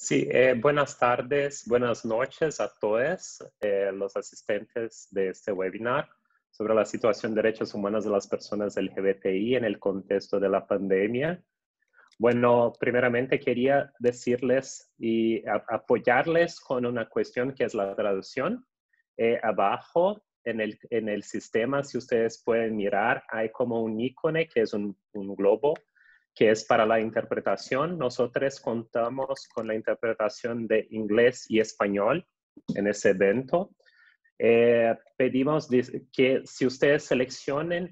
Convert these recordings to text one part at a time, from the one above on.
Sí, buenas tardes, buenas noches a todos los asistentes de este webinar sobre la situación de derechos humanos de las personas LGBTI en el contexto de la pandemia. Bueno, primeramente quería decirles y apoyarles con una cuestión que es la traducción. Abajo en el sistema, si ustedes pueden mirar, hay como un icono que es un globo, que es para la interpretación. Nosotros contamos con la interpretación de inglés y español en ese evento. Pedimos que si ustedes seleccionan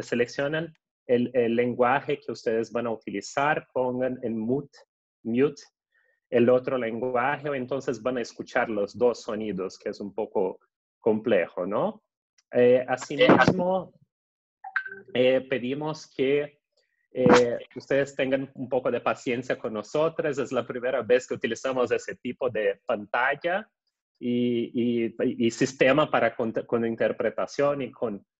el lenguaje que ustedes van a utilizar, pongan en mute el otro lenguaje, o entonces van a escuchar los dos sonidos, que es un poco complejo, ¿no? Asimismo, pedimos que ustedes tengan un poco de paciencia con nosotros. Es la primera vez que utilizamos ese tipo de pantalla y sistema para con interpretación y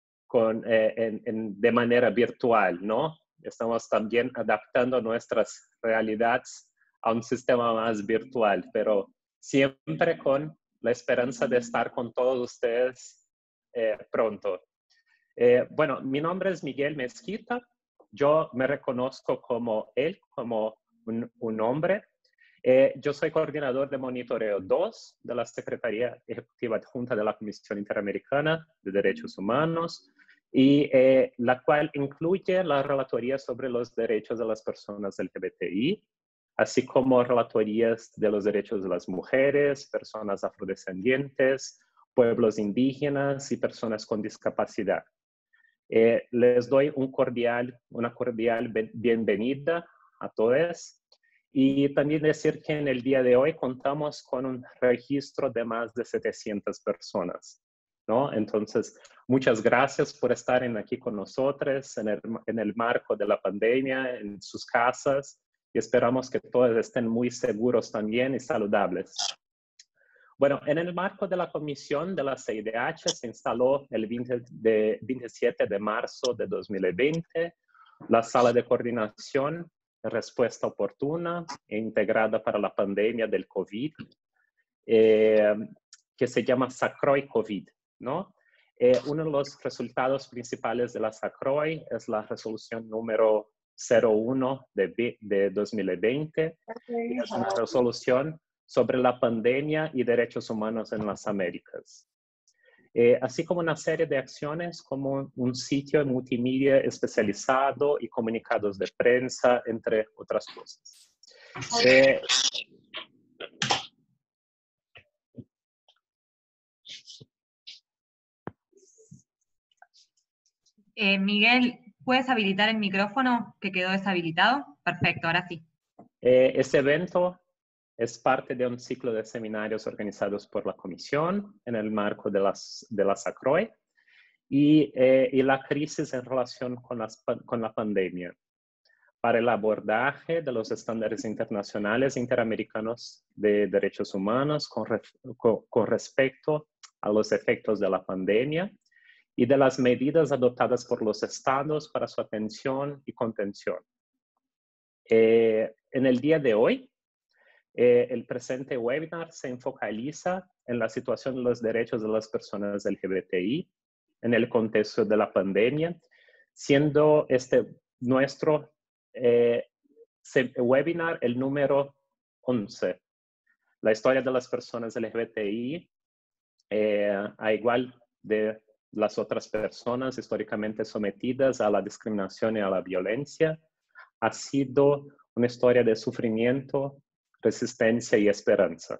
de manera virtual, ¿no? Estamos también adaptando nuestras realidades a un sistema más virtual, pero siempre con la esperanza de estar con todos ustedes pronto. Bueno, mi nombre es Miguel Mezquita. Yo me reconozco como un hombre. Yo soy coordinador de monitoreo 2 de la Secretaría Ejecutiva Adjunta de la Comisión Interamericana de Derechos Humanos, y la cual incluye la relatoría sobre los derechos de las personas LGBTI, así como relatorías de los derechos de las mujeres, personas afrodescendientes, pueblos indígenas y personas con discapacidad. Les doy una cordial bienvenida a todos, y también decir que en el día de hoy contamos con un registro de más de 700 personas, ¿no? Entonces, muchas gracias por estar aquí con nosotros en el marco de la pandemia, en sus casas, y esperamos que todos estén muy seguros también y saludables. Bueno, en el marco de la comisión de la CIDH se instaló el 27 de marzo de 2020 la Sala de Coordinación de Respuesta Oportuna e Integrada para la Pandemia del COVID, que se llama SACROI COVID, ¿no? Uno de los resultados principales de la SACROI es la resolución número 01 de 2020. Es una resolución sobre la pandemia y derechos humanos en las Américas, así como una serie de acciones como un sitio multimedia especializado y comunicados de prensa, entre otras cosas. Miguel, ¿puedes habilitar el micrófono que quedó deshabilitado? Perfecto, ahora sí. Este evento es parte de un ciclo de seminarios organizados por la Comisión en el marco de la SACROI y la crisis en relación con la pandemia, para el abordaje de los estándares internacionales e interamericanos de derechos humanos con respecto a los efectos de la pandemia y de las medidas adoptadas por los estados para su atención y contención. En el día de hoy, el presente webinar se focaliza en la situación de los derechos de las personas LGBTI en el contexto de la pandemia, siendo nuestro webinar el número 11. La historia de las personas LGBTI, a igual de las otras personas históricamente sometidas a la discriminación y a la violencia, ha sido una historia de sufrimiento, resistencia y esperanza.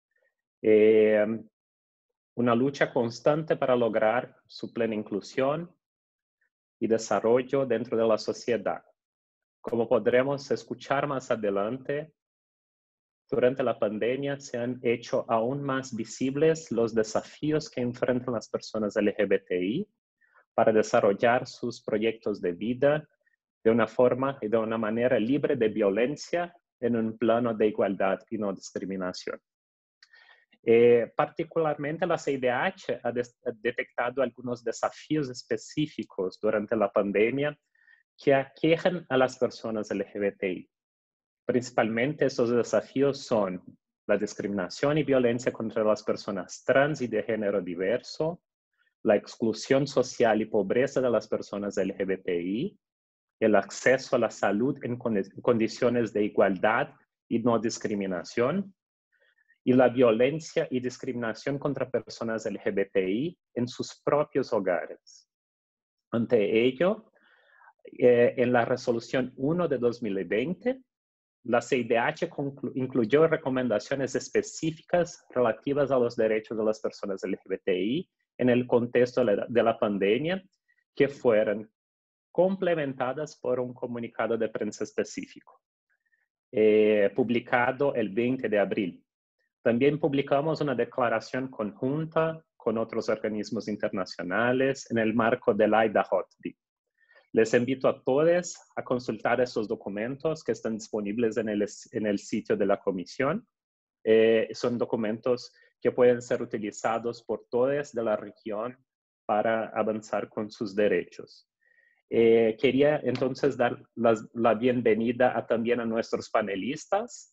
Una lucha constante para lograr su plena inclusión y desarrollo dentro de la sociedad. Como podremos escuchar más adelante, durante la pandemia se han hecho aún más visibles los desafíos que enfrentan las personas LGBTI para desarrollar sus proyectos de vida de una forma y de una manera libre de violencia en un plano de igualdad y no discriminación. Particularmente la CIDH ha detectado algunos desafíos específicos durante la pandemia que aquejan a las personas LGBTI. Principalmente esos desafíos son la discriminación y violencia contra las personas trans y de género diverso, la exclusión social y pobreza de las personas LGBTI, el acceso a la salud en condiciones de igualdad y no discriminación, y la violencia y discriminación contra personas LGBTI en sus propios hogares. Ante ello, en la resolución 1 de 2020, la CIDH incluyó recomendaciones específicas relativas a los derechos de las personas LGBTI en el contexto de la pandemia, que fueron complementadas por un comunicado de prensa específico, publicado el 20 de abril. También publicamos una declaración conjunta con otros organismos internacionales en el marco del AIDA Hotby. Les invito a todos a consultar esos documentos que están disponibles en el sitio de la comisión. Son documentos que pueden ser utilizados por todos de la región para avanzar con sus derechos. Quería entonces dar la bienvenida también a nuestros panelistas,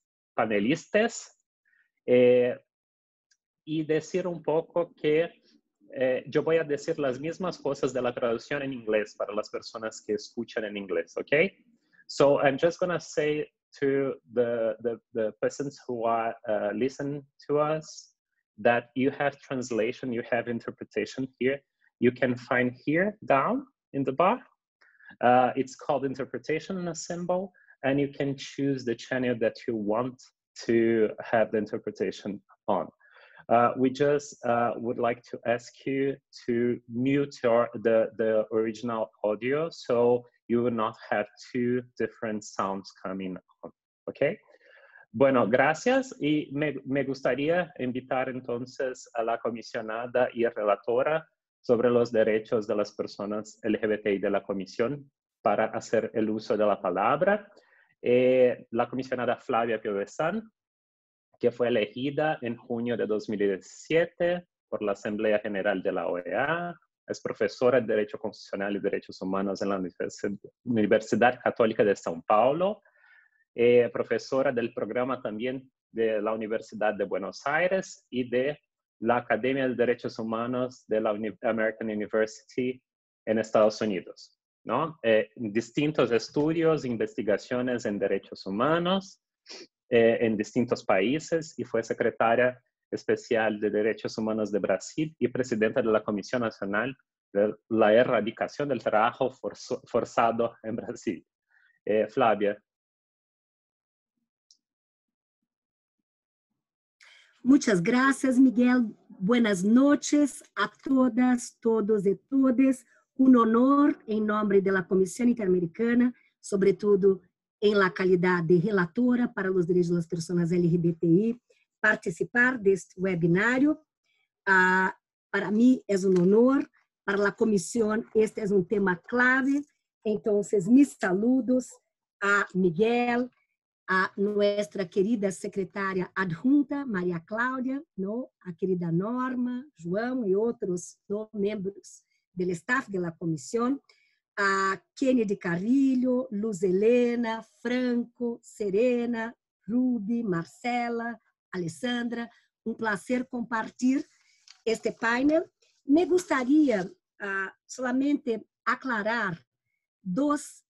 y decir un poco que yo voy a decir las mismas cosas de la traducción en inglés para las personas que escuchan en inglés, okay? So I'm just going to say to the persons who are listening to us that you have translation, you have interpretation here. You can find here down in the bar. It's called interpretation symbol, and you can choose the channel that you want to have the interpretation on. We just would like to ask you to mute the original audio so you will not have two different sounds coming on, okay? Bueno, gracias, y me gustaría invitar entonces a la comisionada y relatora sobre los derechos de las personas LGBTI de la comisión para hacer el uso de la palabra. La comisionada Flavia Piovesan, que fue elegida en junio de 2017 por la Asamblea General de la OEA, es profesora de Derecho Constitucional y Derechos Humanos en la Universidad Católica de São Paulo, profesora del programa también de la Universidad de Buenos Aires y de la Academia de Derechos Humanos de la American University en Estados Unidos, ¿no? Distintos estudios, investigaciones en derechos humanos en distintos países, y fue secretaria especial de Derechos Humanos de Brasil y presidenta de la Comisión Nacional de la Erradicación del Trabajo Forzado en Brasil. Flavia. Muchas gracias, Miguel. Buenas noches a todas, todos y todas. Un honor, en nombre de la Comisión Interamericana, sobre todo en la calidad de relatora para los derechos de las personas LGBTI, participar de este webinario. Para mí es un honor, para la Comisión este es un tema clave. Entonces, mis saludos a Miguel, a nuestra querida secretaria adjunta, María Cláudia, ¿no? A querida Norma, João y otros, ¿no?, miembros del staff de la comisión, a Kennedy Carrillo, Luz Helena, Franco, Serena, Ruby, Marcela, Alessandra. Un placer compartir este panel. Me gustaría solamente aclarar dos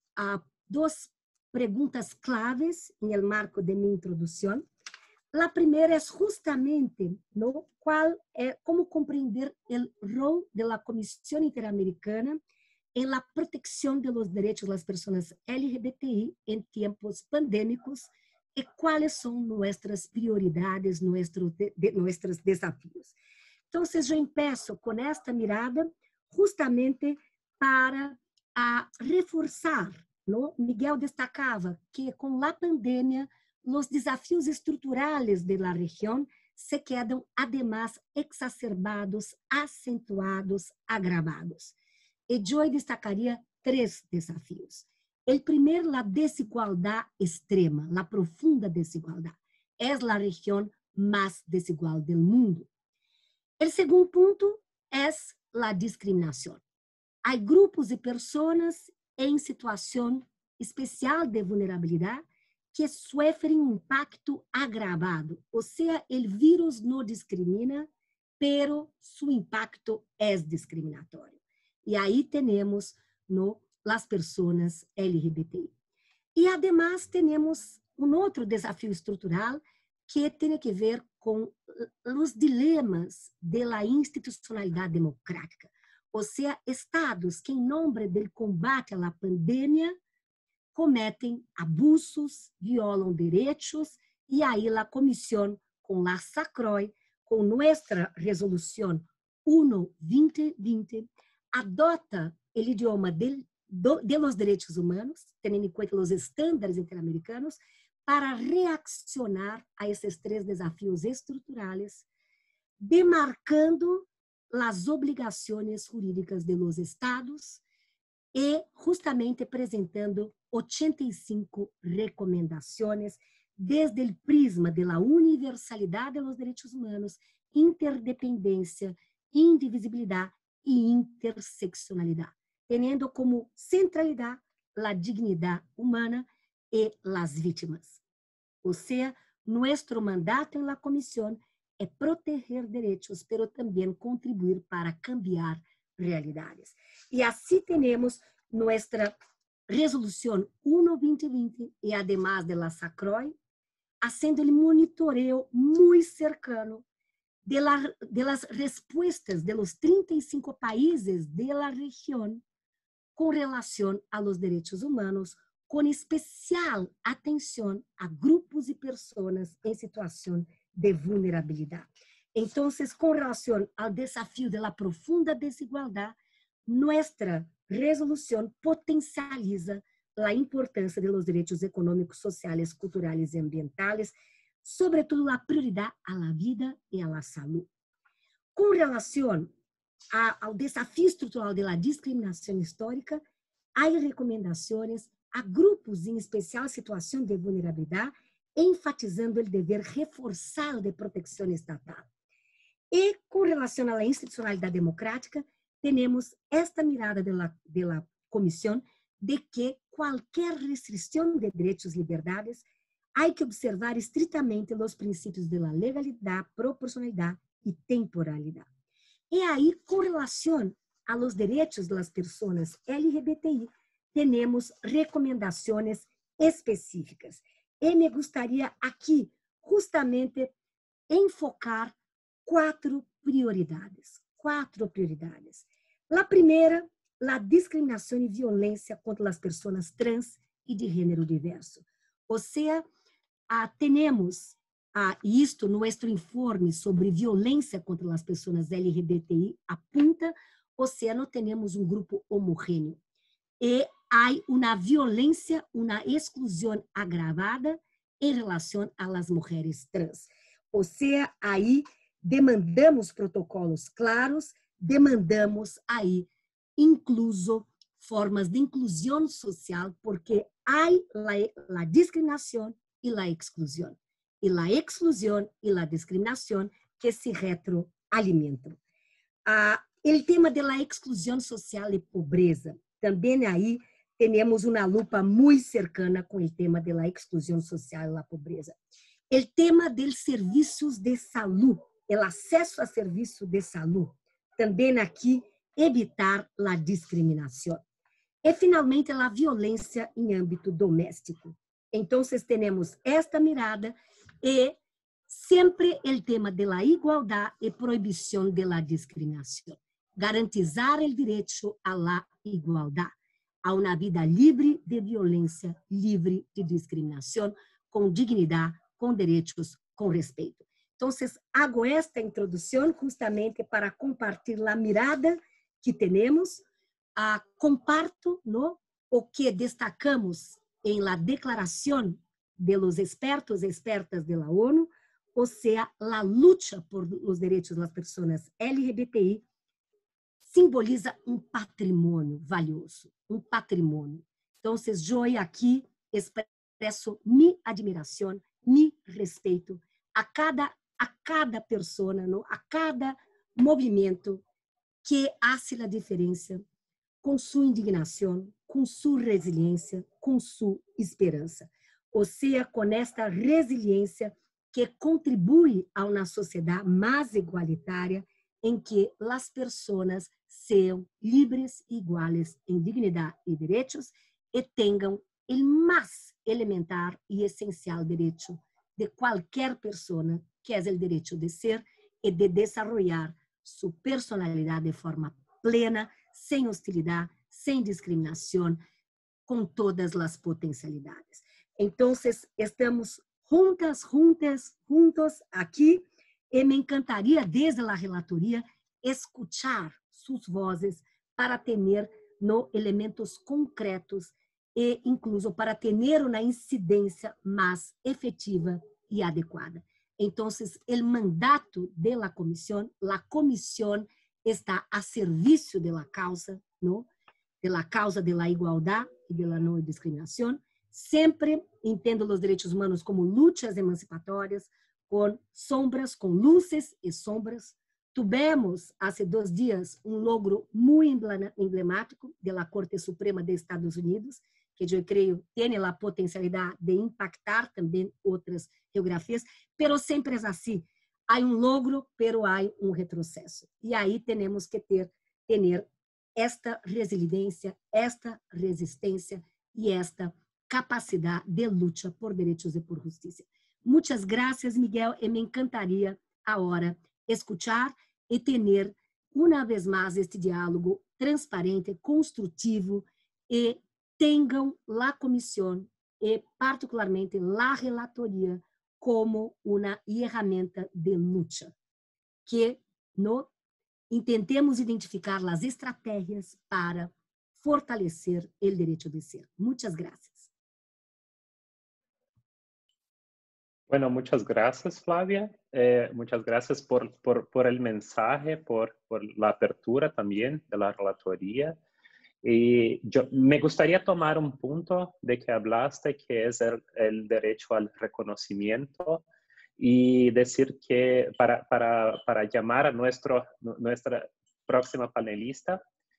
preguntas claves en el marco de mi introducción. La primera es justamente, ¿no?, cómo comprender el rol de la Comisión Interamericana en la protección de los derechos de las personas LGBTI en tiempos pandémicos y cuáles son nuestras prioridades, nuestros desafíos. Entonces, yo empiezo con esta mirada justamente para reforzar, ¿no? Miguel destacaba que con la pandemia los desafíos estructurales de la región se quedan además exacerbados, acentuados, agravados. Y yo destacaría tres desafíos. El primero, la desigualdad extrema, la profunda desigualdad. Es la región más desigual del mundo. El segundo punto es la discriminación. Hay grupos de personas en situación especial de vulnerabilidad que sofrem um impacto agravado. Ou seja, o vírus não discrimina, pero su impacto é discriminatório. E aí temos as pessoas LGBTI. E, además, temos outro desafio estrutural que tem que ver com os dilemas da institucionalidade democrática. Ou seja, estados que, em nome do combate à pandemia, cometem abusos, violam direitos, e aí a comissão, com a SACROI, com nossa resolução 1/2020, adota o idioma de los direitos humanos, tendo em conta os estándares interamericanos, para reaccionar a esses 3 desafios estruturais, demarcando as obrigações jurídicas de los estados e justamente apresentando 85 recomendações desde o prisma da universalidade dos direitos humanos, interdependência, indivisibilidade e interseccionalidade, tendo como centralidade a dignidade humana e as vítimas. Ou seja, nosso mandato na comissão é proteger direitos, pero também contribuir para cambiar realidades. E assim temos nossa resolução 1/2020 e, además de la SACROI, haciendo el monitoreo muy cercano de las respuestas de los 35 países de la región con relación a los derechos humanos, con especial atención a grupos y personas en situación de vulnerabilidad. Entonces, con relación al desafío de la profunda desigualdad, nuestra resolución potencializa a importância dos direitos econômicos, sociais, culturais e ambientais, sobretudo a prioridade à vida e à saúde. Com relação ao desafio estrutural da discriminação histórica, há recomendações a grupos em especial situação de vulnerabilidade, enfatizando o dever reforçado de proteção estatal. E com relação à institucionalidade democrática, temos esta mirada da comissão de que qualquer restrição de direitos e liberdades há que observar estritamente os princípios da legalidade, proporcionalidade e temporalidade. E aí, com relação aos direitos das pessoas LGBTI, temos recomendações específicas. E me gostaria aqui, justamente, enfocar 4 prioridades. A primeira, a discriminação e violência contra as pessoas trans e de gênero diverso. Ou seja, temos isto, nosso informe sobre violência contra as pessoas LGBTI apunta, ou seja, não temos um grupo homogêneo. E há uma violência, uma exclusão agravada em relação às mulheres trans. Ou seja, aí demandamos protocolos claros, demandamos aí incluso formas de inclusão social, porque há a discriminação e a exclusão. E a exclusão e a discriminação que se retroalimentam. O tema da exclusão social e pobreza, também aí temos uma lupa muito cercana com o tema da exclusão social e a pobreza. O tema dos serviços de saúde, o acesso a serviços de saúde, também aqui evitar a discriminação. E, finalmente, a violência em âmbito doméstico. Então, temos esta mirada e sempre o tema da igualdade e proibição da discriminação. Garantizar o direito à igualdade, a uma vida livre de violência, livre de discriminação, com dignidade, com direitos, com respeito. Então, hago esta introdução justamente para compartilhar a mirada que temos, comparto o que destacamos em la declaração de los expertos e expertas de la ONU, ou seja, a luta por os direitos das pessoas LGBTI simboliza um patrimônio valioso, um patrimônio. Então, eu aqui expresso minha admiração, meu respeito a cada pessoa, a cada movimento que hace a diferença com sua indignação, com sua resiliência, com sua esperança. ou seja, com esta resiliência que contribui a uma sociedade mais igualitária, em que as pessoas sejam livres e iguais em dignidade e direitos e tenham o mais elementar e essencial direito de qualquer pessoa, que é o direito de ser e de desarrollar sua personalidade de forma plena, sem hostilidade, sem discriminação, com todas as potencialidades. Então, estamos juntos aqui, e me encantaria, desde a relatoria, escuchar suas vozes para ter no elementos concretos e incluso para ter uma incidência mais efetiva e adequada. Então, o mandato da comissão, a comissão está a serviço da causa, não? Da causa da igualdade e da não discriminação. Sempre entendo os direitos humanos como lutas emancipatórias, com sombras, com luzes e sombras. Tivemos, há 2 dias, logro muito emblemático da Corte Suprema de Estados Unidos, que eu creio tem a potencialidade de impactar também outras geografias, pero sempre é assim. Há logro, pero há retrocesso. E aí temos que ter esta resiliência, esta resistência e esta capacidade de luta por direitos e por justiça. Muitas graças, Miguel, e me encantaria agora escuchar e ter, uma vez mais, este diálogo transparente, construtivo, e tenham a comissão e, particularmente, a relatoria como uma ferramenta de luta, que intentemos identificar as estratégias para fortalecer o direito de ser. Muitas graças. Bueno, muchas gracias, Flavia. Muchas gracias por el mensaje, por la apertura también de la relatoría. Y yo me gustaría tomar un punto de que hablaste, que es el derecho al reconocimiento, y decir que para llamar a nuestra próxima panelista,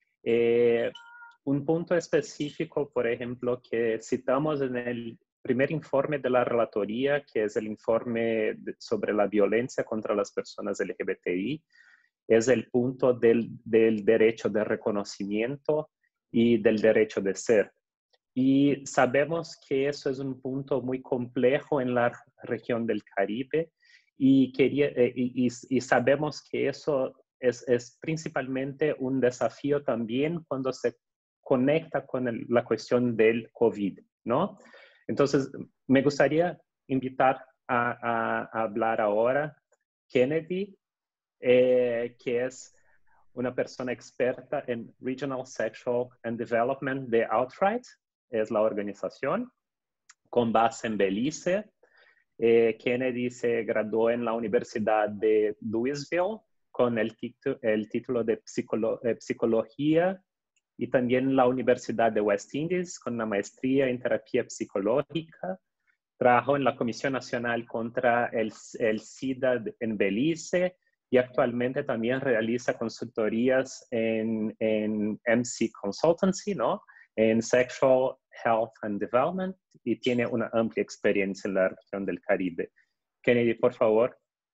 un punto específico, por ejemplo, que citamos en el primer informe de la relatoría, que es el informe sobre la violencia contra las personas LGBTI, es el punto del derecho de reconocimiento y del derecho de ser. Y sabemos que eso es un punto muy complejo en la región del Caribe, y sabemos que eso es principalmente un desafío también cuando se conecta con la cuestión del COVID, ¿no? Entonces, me gustaría invitar a hablar ahora Kennedy, que es una persona experta en Regional Sexual and Development de Outright, es la organización, con base en Belice. Kennedy se graduó en la Universidad de Louisville con el título de psicología, y también la Universidad de West Indies con una maestría en terapia psicológica. Trabajó en la Comisión Nacional contra el SIDA en Belice, y actualmente también realiza consultorías en MC Consultancy, ¿no? En Sexual Health and Development, y tiene una amplia experiencia en la región del Caribe. Kennedy, por favor.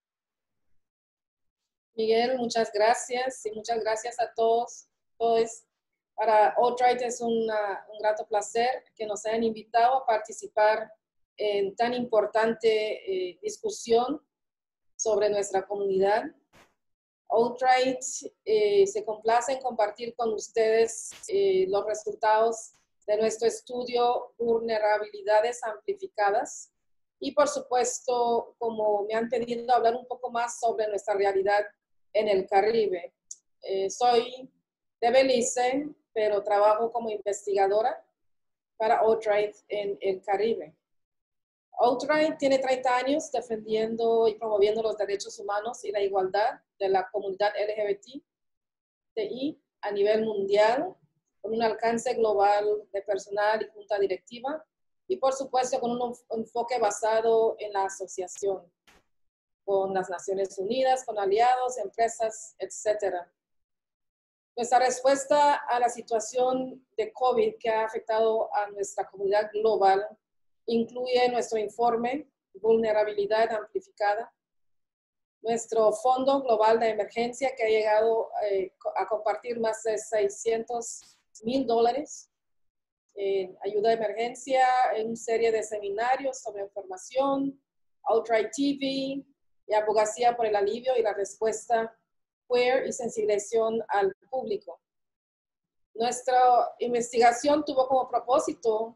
Miguel, muchas gracias, y muchas gracias a todos. Para Outright es un grato placer que nos hayan invitado a participar en tan importante discusión sobre nuestra comunidad. Outright se complace en compartir con ustedes los resultados de nuestro estudio Vulnerabilidades Amplificadas, y por supuesto, como me han pedido, hablar un poco más sobre nuestra realidad en el Caribe. Soy de Belice, pero trabajo como investigadora para Outright en el Caribe. Outright tiene 30 años defendiendo y promoviendo los derechos humanos y la igualdad de la comunidad LGBTI a nivel mundial, con un alcance global de personal y junta directiva, y por supuesto con un enfoque basado en la asociación con las Naciones Unidas, con aliados, empresas, etc. Nuestra respuesta a la situación de COVID que ha afectado a nuestra comunidad global incluye nuestro informe Vulnerabilidad Amplificada, nuestro Fondo Global de Emergencia que ha llegado a compartir más de $600,000 en ayuda de emergencia, en una serie de seminarios sobre información, Outright TV y abogacía por el alivio y la respuesta queer y sensibilización al público. Nuestra investigación tuvo como propósito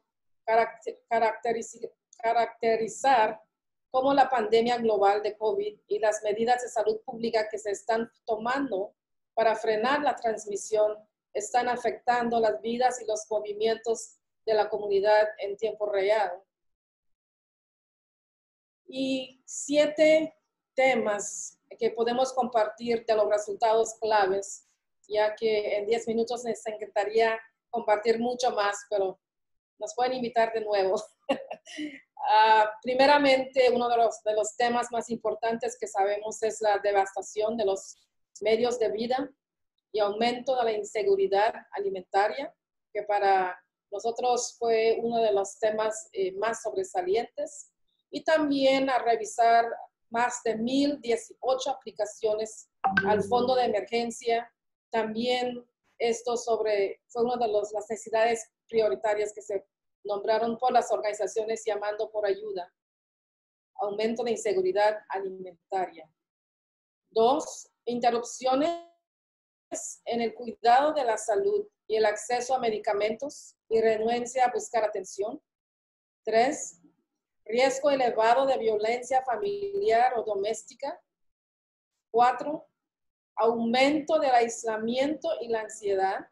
caracterizar cómo la pandemia global de COVID y las medidas de salud pública que se están tomando para frenar la transmisión están afectando las vidas y los movimientos de la comunidad en tiempo real. Y 7 temas que podemos compartir de los resultados claves, ya que en 10 minutos les encantaría compartir mucho más, pero nos pueden invitar de nuevo. Primeramente, uno de los temas más importantes que sabemos es la devastación de los medios de vida y aumento de la inseguridad alimentaria, que para nosotros fue uno de los temas más sobresalientes. Y también a revisar más de 1,018 aplicaciones al fondo de emergencia. También esto fue una de las necesidades prioritarias que se nombraron por las organizaciones llamando por ayuda. Aumento de inseguridad alimentaria. 2, interrupciones en el cuidado de la salud y el acceso a medicamentos y renuencia a buscar atención. 3, riesgo elevado de violencia familiar o doméstica. 4, aumento del aislamiento y la ansiedad.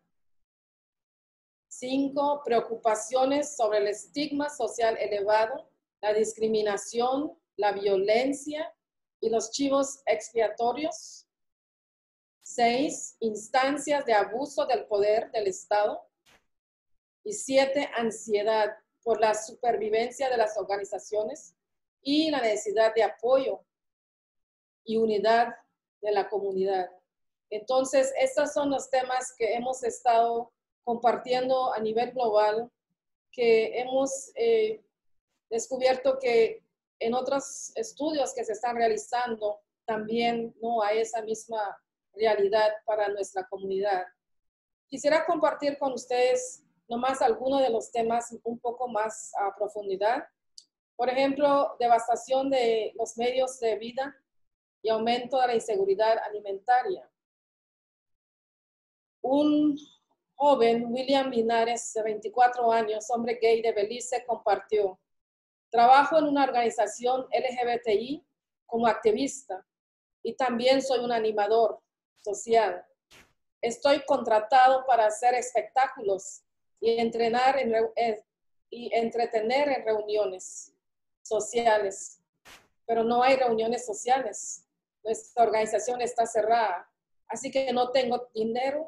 5, preocupaciones sobre el estigma social elevado, la discriminación, la violencia y los chivos expiatorios. 6, instancias de abuso del poder del Estado. Y 7, ansiedad por la supervivencia de las organizaciones y la necesidad de apoyo y unidad de la comunidad. Entonces, estos son los temas que hemos estado compartiendo a nivel global, que hemos descubierto que en otros estudios que se están realizando también no hay esa misma realidad para nuestra comunidad. Quisiera compartir con ustedes nomás algunos de los temas un poco más a profundidad. Por ejemplo, devastación de los medios de vida y aumento de la inseguridad alimentaria. Un joven, William Linares, de 24 años, hombre gay de Belice, compartió: trabajo en una organización LGBTI como activista y también soy un animador social. Estoy contratado para hacer espectáculos y entrenar y entretener en reuniones sociales, pero no hay reuniones sociales. Nuestra organización está cerrada, así que no tengo dinero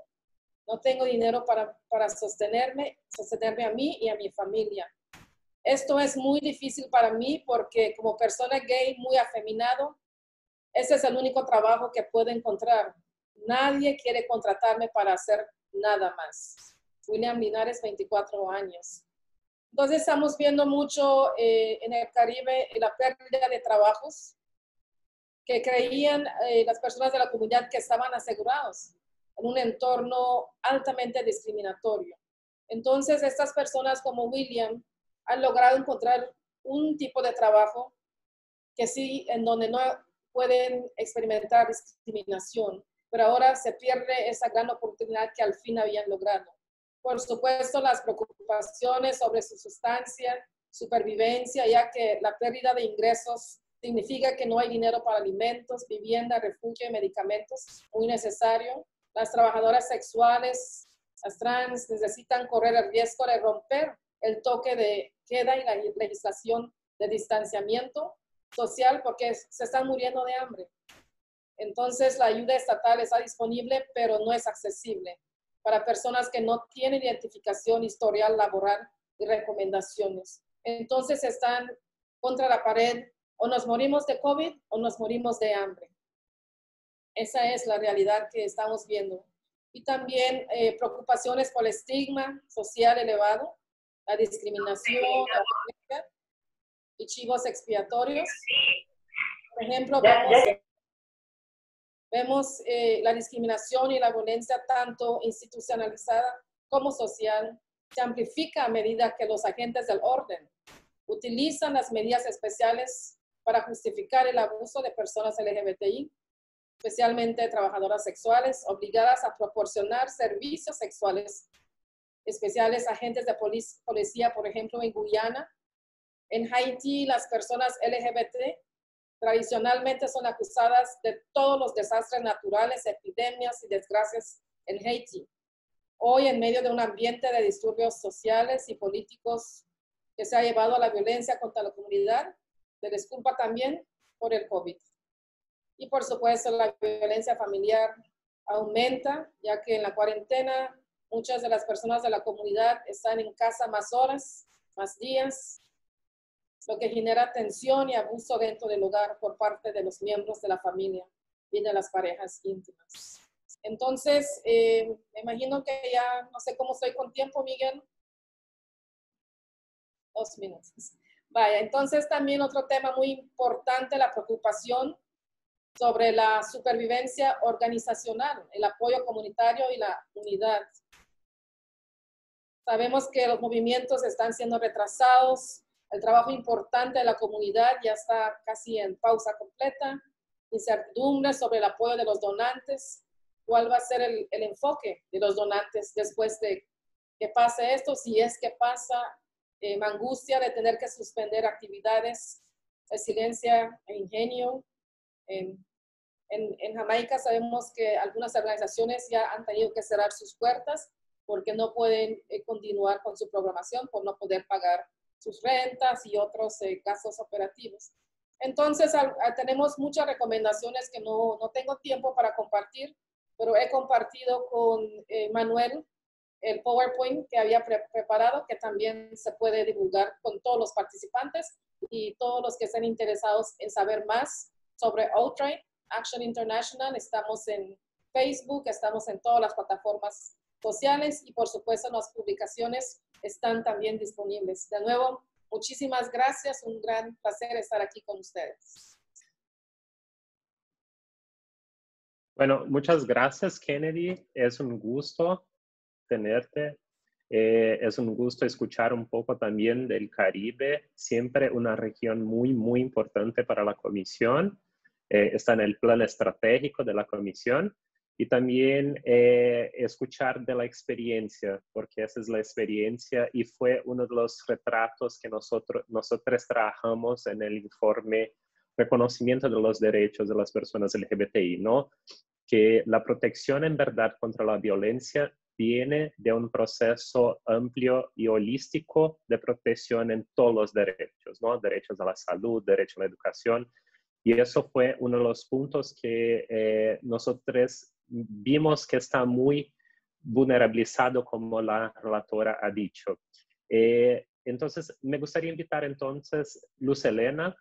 para sostenerme a mí y a mi familia. Esto es muy difícil para mí porque como persona gay muy afeminado, ese es el único trabajo que puedo encontrar. Nadie quiere contratarme para hacer nada más. William Linares, 24 años. Entonces estamos viendo mucho en el Caribe la pérdida de trabajos que creían las personas de la comunidad que estaban asegurados en un entorno altamente discriminatorio. Entonces estas personas como William han logrado encontrar un tipo de trabajo que sí, en donde no pueden experimentar discriminación, pero ahora se pierde esa gran oportunidad que al fin habían logrado. Por supuesto, las preocupaciones sobre su sustancia, supervivencia, ya que la pérdida de ingresos significa que no hay dinero para alimentos, vivienda, refugio y medicamentos, muy necesario. Las trabajadoras sexuales, las trans, necesitan correr el riesgo de romper el toque de queda y la legislación de distanciamiento social porque se están muriendo de hambre. Entonces, la ayuda estatal está disponible, pero no es accesible para personas que no tienen identificación, historial laboral y recomendaciones. Entonces, están contra la pared, o nos morimos de COVID o nos morimos de hambre. Esa es la realidad que estamos viendo. Y también preocupaciones por el estigma social elevado, la discriminación, y chivos expiatorios. Por ejemplo, vemos la discriminación y la violencia tanto institucionalizada como social se amplifica a medida que los agentes del orden utilizan las medidas especiales para justificar el abuso de personas LGBTI, especialmente trabajadoras sexuales, obligadas a proporcionar servicios sexuales especiales a agentes de policía, por ejemplo, en Guyana. En Haití, las personas LGBT tradicionalmente son acusadas de todos los desastres naturales, epidemias y desgracias en Haití. Hoy, en medio de un ambiente de disturbios sociales y políticos que se ha llevado a la violencia contra la comunidad, se les culpa también por el COVID. Y por supuesto, la violencia familiar aumenta, ya que en la cuarentena muchas de las personas de la comunidad están en casa más horas, más días, lo que genera tensión y abuso dentro del hogar por parte de los miembros de la familia y de las parejas íntimas. Entonces, me imagino que ya, no sé cómo estoy con tiempo, Miguel. 2 minutos. Vaya, entonces también otro tema muy importante, la preocupación sobre la supervivencia organizacional, el apoyo comunitario y la unidad. Sabemos que los movimientos están siendo retrasados, el trabajo importante de la comunidad ya está casi en pausa completa, incertidumbre sobre el apoyo de los donantes, cuál va a ser el enfoque de los donantes después de que pase esto, si es que pasa, angustia de tener que suspender actividades, resiliencia e ingenio. En Jamaica sabemos que algunas organizaciones ya han tenido que cerrar sus puertas porque no pueden continuar con su programación por no poder pagar sus rentas y otros gastos operativos. Entonces, tenemos muchas recomendaciones que no tengo tiempo para compartir, pero he compartido con Manuel el PowerPoint que había preparado, que también se puede divulgar con todos los participantes y todos los que estén interesados en saber más sobre OUTRIGHT, Action International. Estamos en Facebook, estamos en todas las plataformas sociales y por supuesto las publicaciones están también disponibles. De nuevo, muchísimas gracias, un gran placer estar aquí con ustedes. Bueno, muchas gracias, Kennedy. Es un gusto tenerte. Es un gusto escuchar un poco también del Caribe, siempre una región muy, muy importante para la Comisión. Está en el plan estratégico de la Comisión. Y también escuchar de la experiencia, porque esa es la experiencia y fue uno de los retratos que nosotros trabajamos en el informe Reconocimiento de los Derechos de las Personas LGBTI, ¿no? Que la protección en verdad contra la violencia viene de un proceso amplio y holístico de protección en todos los derechos, ¿no? Derechos a la salud, derecho a la educación. Y eso fue uno de los puntos que nosotros vimos que está muy vulnerabilizado, como la relatora ha dicho. Entonces, me gustaría invitar entonces Luz Helena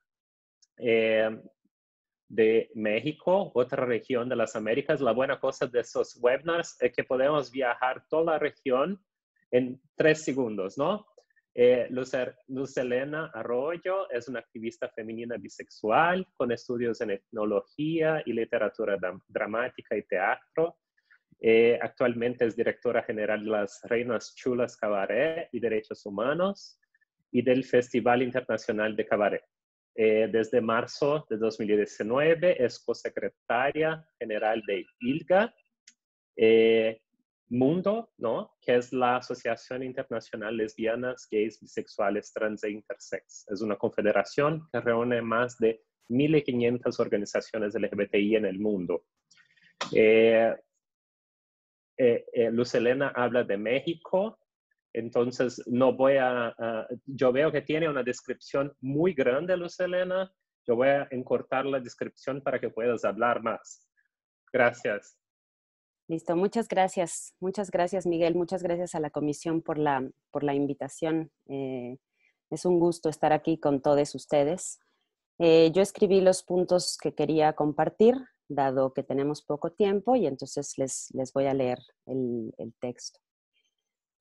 de México, otra región de las Américas. La buena cosa de esos webinars es que podemos viajar toda la región en 3 segundos, ¿no? Luz Helena Arroyo es una activista femenina bisexual con estudios en etnología y literatura dramática y teatro. Actualmente es directora general de las Reinas Chulas Cabaret y Derechos Humanos y del Festival Internacional de Cabaret. Desde marzo de 2019 es cosecretaria general de ILGA, Mundo, ¿no? Que es la Asociación Internacional Lesbianas, Gays, Bisexuales, Trans e Intersex. Es una confederación que reúne más de 1.500 organizaciones LGBTI en el mundo. Luz Helena habla de México, entonces no voy yo veo que tiene una descripción muy grande, Luz Helena. Yo voy a encortar la descripción para que puedas hablar más. Gracias. Listo, muchas gracias, Miguel. Muchas gracias a la comisión por la invitación. Es un gusto estar aquí con todos ustedes. Yo escribí los puntos que quería compartir, dado que tenemos poco tiempo, y entonces les voy a leer el texto.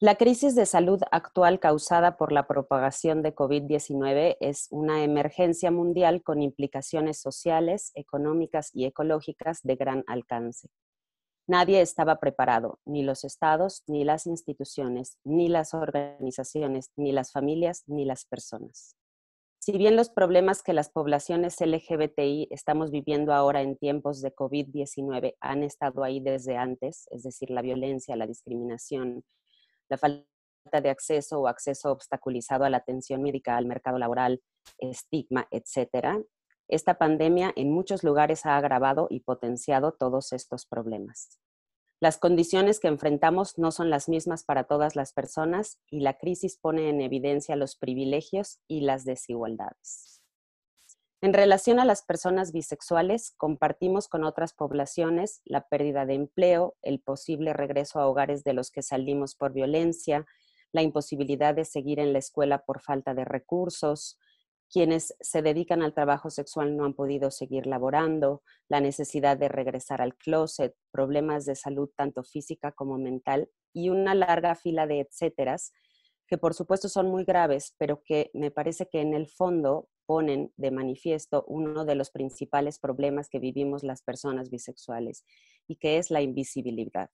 La crisis de salud actual causada por la propagación de COVID-19 es una emergencia mundial con implicaciones sociales, económicas y ecológicas de gran alcance. Nadie estaba preparado, ni los estados, ni las instituciones, ni las organizaciones, ni las familias, ni las personas. Si bien los problemas que las poblaciones LGBTI estamos viviendo ahora en tiempos de COVID-19 han estado ahí desde antes, es decir, la violencia, la discriminación, la falta de acceso o acceso obstaculizado a la atención médica, al mercado laboral, estigma, etc., esta pandemia en muchos lugares ha agravado y potenciado todos estos problemas. Las condiciones que enfrentamos no son las mismas para todas las personas y la crisis pone en evidencia los privilegios y las desigualdades. En relación a las personas bisexuales, compartimos con otras poblaciones la pérdida de empleo, el posible regreso a hogares de los que salimos por violencia, la imposibilidad de seguir en la escuela por falta de recursos, quienes se dedican al trabajo sexual no han podido seguir laborando, la necesidad de regresar al closet, problemas de salud tanto física como mental y una larga fila de etcéteras que por supuesto son muy graves, pero que me parece que en el fondo ponen de manifiesto uno de los principales problemas que vivimos las personas bisexuales y que es la invisibilidad.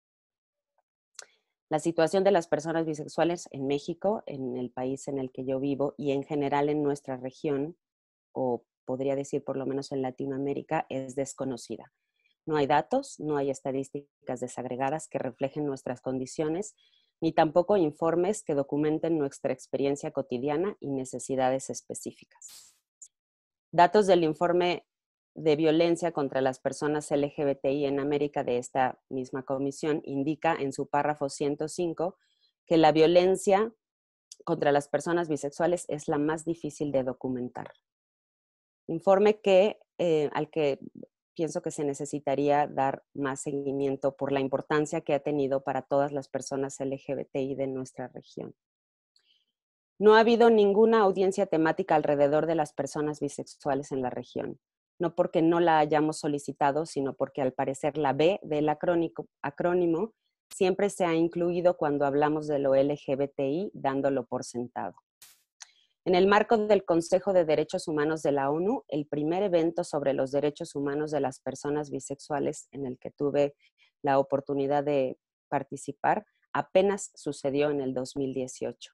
La situación de las personas bisexuales en México, en el país en el que yo vivo y en general en nuestra región, o podría decir por lo menos en Latinoamérica, es desconocida. No hay datos, no hay estadísticas desagregadas que reflejen nuestras condiciones, ni tampoco informes que documenten nuestra experiencia cotidiana y necesidades específicas. Datos del informe de violencia contra las personas LGBTI en América de esta misma comisión indica en su párrafo 105 que la violencia contra las personas bisexuales es la más difícil de documentar. Informe al que pienso que se necesitaría dar más seguimiento por la importancia que ha tenido para todas las personas LGBTI de nuestra región. No ha habido ninguna audiencia temática alrededor de las personas bisexuales en la región, no porque no la hayamos solicitado, sino porque al parecer la B del acrónimo siempre se ha incluido cuando hablamos de lo LGBTI, dándolo por sentado. En el marco del Consejo de Derechos Humanos de la ONU, el primer evento sobre los derechos humanos de las personas bisexuales en el que tuve la oportunidad de participar apenas sucedió en el 2018.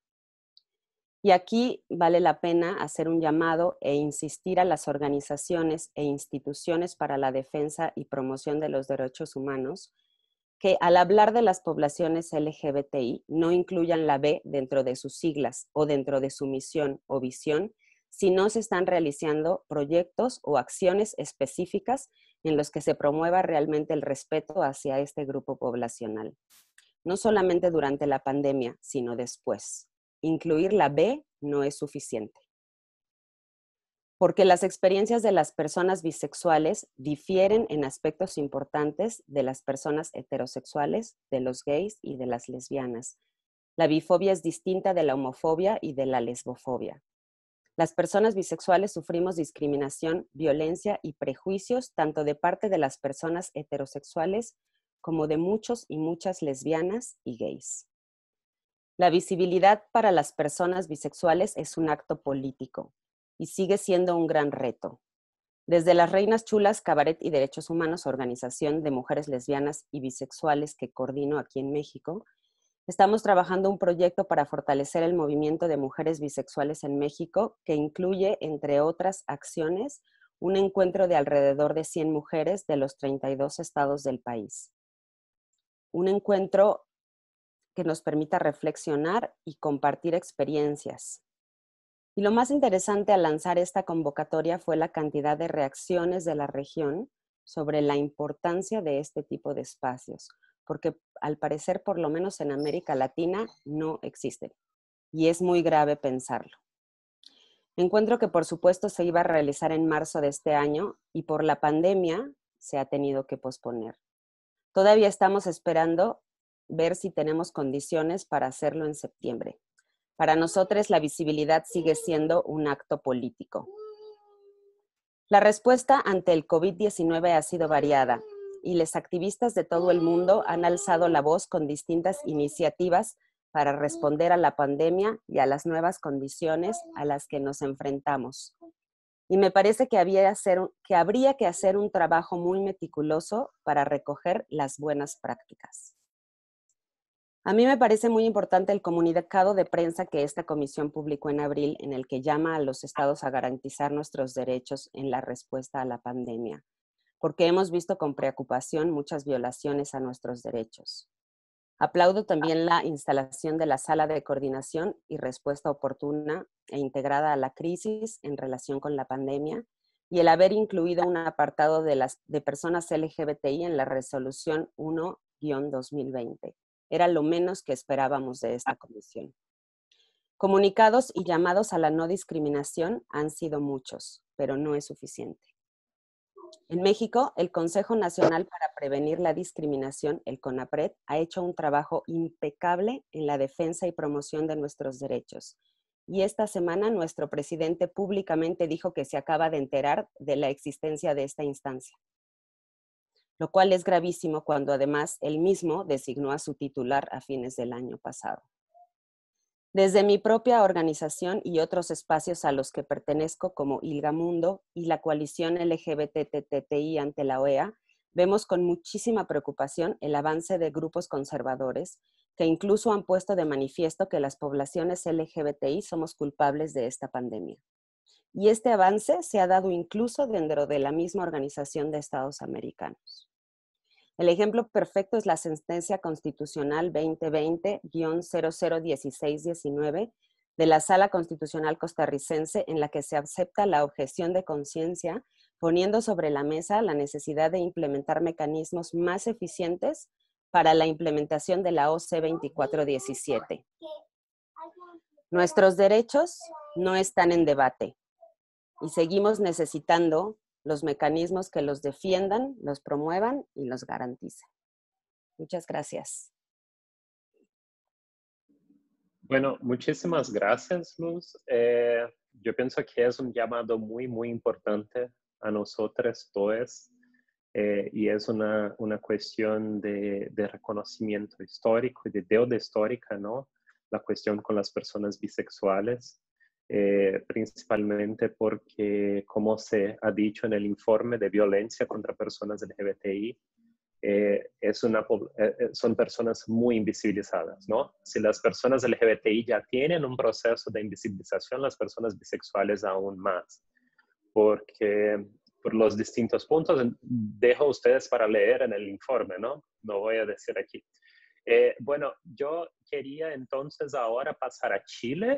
Y aquí vale la pena hacer un llamado e insistir a las organizaciones e instituciones para la defensa y promoción de los derechos humanos que al hablar de las poblaciones LGBTI no incluyan la B dentro de sus siglas o dentro de su misión o visión, si no se están realizando proyectos o acciones específicas en los que se promueva realmente el respeto hacia este grupo poblacional. No solamente durante la pandemia, sino después. Incluir la B no es suficiente. Porque las experiencias de las personas bisexuales difieren en aspectos importantes de las personas heterosexuales, de los gays y de las lesbianas. La bifobia es distinta de la homofobia y de la lesbofobia. Las personas bisexuales sufrimos discriminación, violencia y prejuicios tanto de parte de las personas heterosexuales como de muchos y muchas lesbianas y gays. La visibilidad para las personas bisexuales es un acto político y sigue siendo un gran reto. Desde las Reinas Chulas, Cabaret y Derechos Humanos, organización de mujeres lesbianas y bisexuales que coordino aquí en México, estamos trabajando un proyecto para fortalecer el movimiento de mujeres bisexuales en México que incluye, entre otras acciones, un encuentro de alrededor de 100 mujeres de los 32 estados del país. Un encuentro que nos permita reflexionar y compartir experiencias. Y lo más interesante al lanzar esta convocatoria fue la cantidad de reacciones de la región sobre la importancia de este tipo de espacios, porque al parecer, por lo menos en América Latina, no existen. Y es muy grave pensarlo. Encuentro que por supuesto se iba a realizar en marzo de este año y por la pandemia se ha tenido que posponer. Todavía estamos esperando ver si tenemos condiciones para hacerlo en septiembre. Para nosotros la visibilidad sigue siendo un acto político. La respuesta ante el COVID-19 ha sido variada y los activistas de todo el mundo han alzado la voz con distintas iniciativas para responder a la pandemia y a las nuevas condiciones a las que nos enfrentamos. Y me parece que habría que hacer un trabajo muy meticuloso para recoger las buenas prácticas. A mí me parece muy importante el comunicado de prensa que esta comisión publicó en abril, en el que llama a los estados a garantizar nuestros derechos en la respuesta a la pandemia, porque hemos visto con preocupación muchas violaciones a nuestros derechos. Aplaudo también la instalación de la Sala de Coordinación y Respuesta Oportuna e Integrada a la Crisis en relación con la pandemia y el haber incluido un apartado de personas LGBTI en la Resolución 1-2020. Era lo menos que esperábamos de esta comisión. Comunicados y llamados a la no discriminación han sido muchos, pero no es suficiente. En México, el Consejo Nacional para Prevenir la Discriminación, el CONAPRED, ha hecho un trabajo impecable en la defensa y promoción de nuestros derechos. Y esta semana nuestro presidente públicamente dijo que se acaba de enterar de la existencia de esta instancia, lo cual es gravísimo cuando además él mismo designó a su titular a fines del año pasado. Desde mi propia organización y otros espacios a los que pertenezco como ILGAMundo y la coalición LGBTTI ante la OEA, vemos con muchísima preocupación el avance de grupos conservadores que incluso han puesto de manifiesto que las poblaciones LGBTI somos culpables de esta pandemia. Y este avance se ha dado incluso dentro de la misma Organización de Estados Americanos. El ejemplo perfecto es la sentencia constitucional 2020-001619 de la Sala Constitucional Costarricense, en la que se acepta la objeción de conciencia, poniendo sobre la mesa la necesidad de implementar mecanismos más eficientes para la implementación de la OC 2417. Nuestros derechos no están en debate y seguimos necesitando los mecanismos que los defiendan, los promuevan y los garanticen. Muchas gracias. Bueno, muchísimas gracias, Luz. Yo pienso que es un llamado muy, muy importante a nosotros todos y es una cuestión de reconocimiento histórico y de deuda histórica, ¿no? La cuestión con las personas bisexuales. Principalmente porque, como se ha dicho en el informe de violencia contra personas LGBTI, son personas muy invisibilizadas, ¿no? Si las personas LGBTI ya tienen un proceso de invisibilización, las personas bisexuales aún más, porque por los distintos puntos, dejo a ustedes para leer en el informe, ¿no? No voy a decir aquí. Bueno, yo quería entonces ahora pasar a Chile,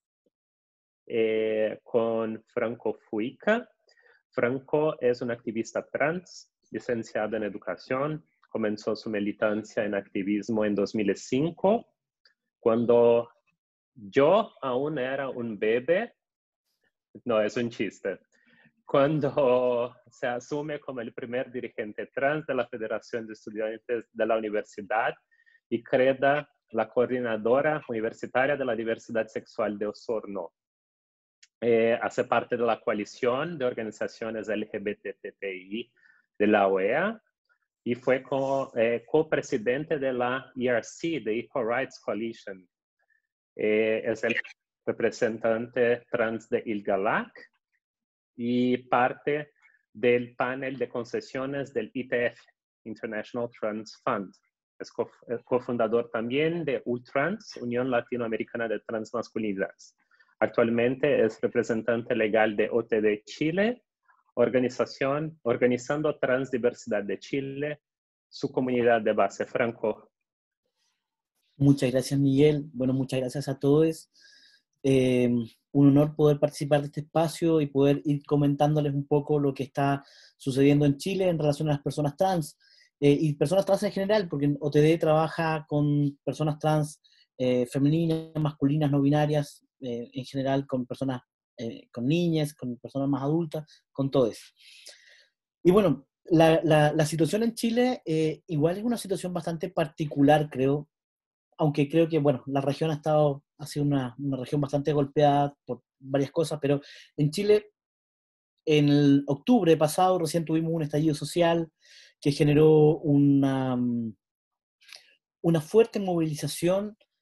con Franco Fuica. Franco es un activista trans, licenciado en educación. Comenzó su militancia en activismo en 2005, cuando yo aún era un bebé. No, es un chiste. Cuando se asume como el primer dirigente trans de la Federación de Estudiantes de la Universidad y crea la Coordinadora Universitaria de la Diversidad Sexual de Osorno. Hace parte de la coalición de organizaciones LGBTTI de la OEA y fue copresidente de la ERC, de Equal Rights Coalition. Es el representante trans de ILGALAC y parte del panel de concesiones del ITF, International Trans Fund. Es cofundador también de UTrans, Unión Latinoamericana de Transmasculinidades. Actualmente es representante legal de OTD Chile, Organizando Transdiversidad de Chile, su comunidad de base. Franco. Muchas gracias, Miguel. Bueno, muchas gracias a todos. Un honor poder participar de este espacio y poder ir comentándoles un poco lo que está sucediendo en Chile en relación a las personas trans y personas trans en general, porque OTD trabaja con personas trans femeninas, masculinas, no binarias, en general con personas, con niñas, con personas más adultas, con todos. Y bueno, la situación en Chile igual es una situación bastante particular, creo, aunque creo que, bueno, la región ha sido una región bastante golpeada por varias cosas, pero en Chile, en el octubre pasado, recién tuvimos un estallido social que generó una fuerte movilización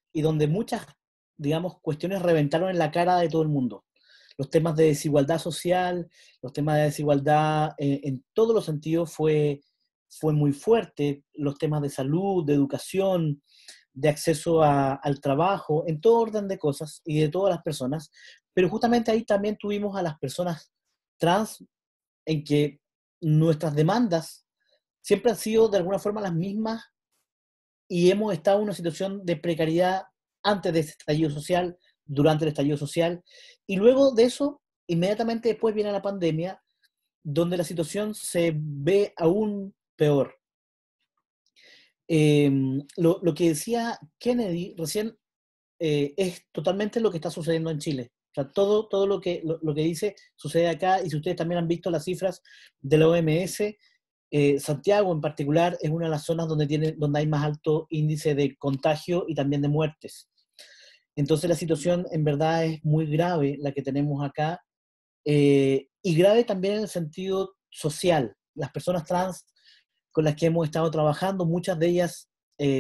y donde muchas, digamos, cuestiones reventaron en la cara de todo el mundo. Los temas de desigualdad social, los temas de desigualdad en todos los sentidos fue muy fuerte, los temas de salud, de educación, de acceso al trabajo, en todo orden de cosas y de todas las personas, pero justamente ahí también tuvimos a las personas trans en que nuestras demandas siempre han sido de alguna forma las mismas y hemos estado en una situación de precariedad antes de ese estallido social, durante el estallido social, y luego de eso, inmediatamente después viene la pandemia, donde la situación se ve aún peor. Lo que decía Kennedy recién es totalmente lo que está sucediendo en Chile. O sea, todo lo que dice sucede acá, y si ustedes también han visto las cifras de la OMS, Santiago en particular es una de las zonas donde hay más alto índice de contagio y también de muertes. Entonces la situación en verdad es muy grave la que tenemos acá, y grave también en el sentido social. Las personas trans con las que hemos estado trabajando, muchas de ellas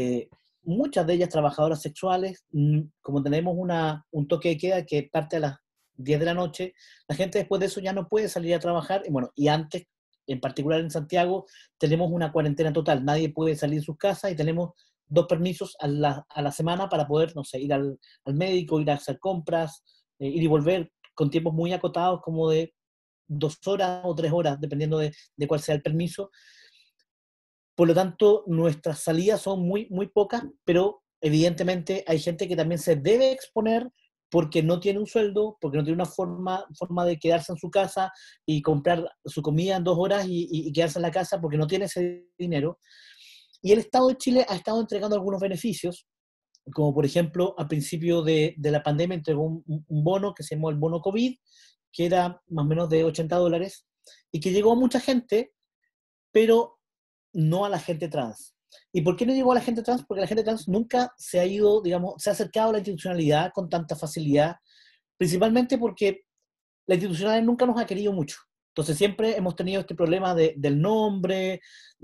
trabajadoras sexuales, como tenemos un toque de queda que parte a las 10 de la noche, la gente después de eso ya no puede salir a trabajar, y bueno, y antes, en particular en Santiago, tenemos una cuarentena total, nadie puede salir de sus casas y tenemos 2 permisos a la semana para poder, no sé, ir al médico, ir a hacer compras, ir y volver con tiempos muy acotados como de 2 horas o 3 horas, dependiendo de cuál sea el permiso. Por lo tanto, nuestras salidas son muy, muy pocas, pero evidentemente hay gente que también se debe exponer porque no tiene un sueldo, porque no tiene una forma de quedarse en su casa y comprar su comida en 2 horas y quedarse en la casa porque no tiene ese dinero. Y el Estado de Chile ha estado entregando algunos beneficios, como por ejemplo, al principio de la pandemia entregó un bono que se llamó el bono COVID, que era más o menos de $80, y que llegó a mucha gente, pero no a la gente trans. ¿Y por qué no llegó a la gente trans? Porque la gente trans nunca se ha ido, digamos, se ha acercado a la institucionalidad con tanta facilidad, principalmente porque la institucionalidad nunca nos ha querido mucho. Entonces siempre hemos tenido este problema del nombre,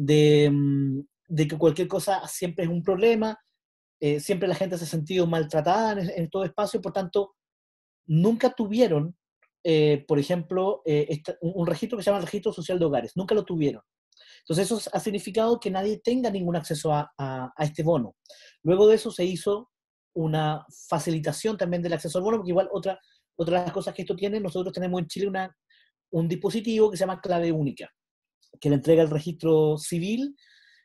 de que cualquier cosa siempre es un problema, siempre la gente se ha sentido maltratada en todo espacio, por tanto, nunca tuvieron, por ejemplo, un registro que se llama el Registro Social de Hogares, nunca lo tuvieron. Entonces eso ha significado que nadie tenga ningún acceso a este bono. Luego de eso se hizo una facilitación también del acceso al bono, porque igual otra de las cosas que esto tiene, nosotros tenemos en Chile un dispositivo que se llama clave única, que le entrega el registro civil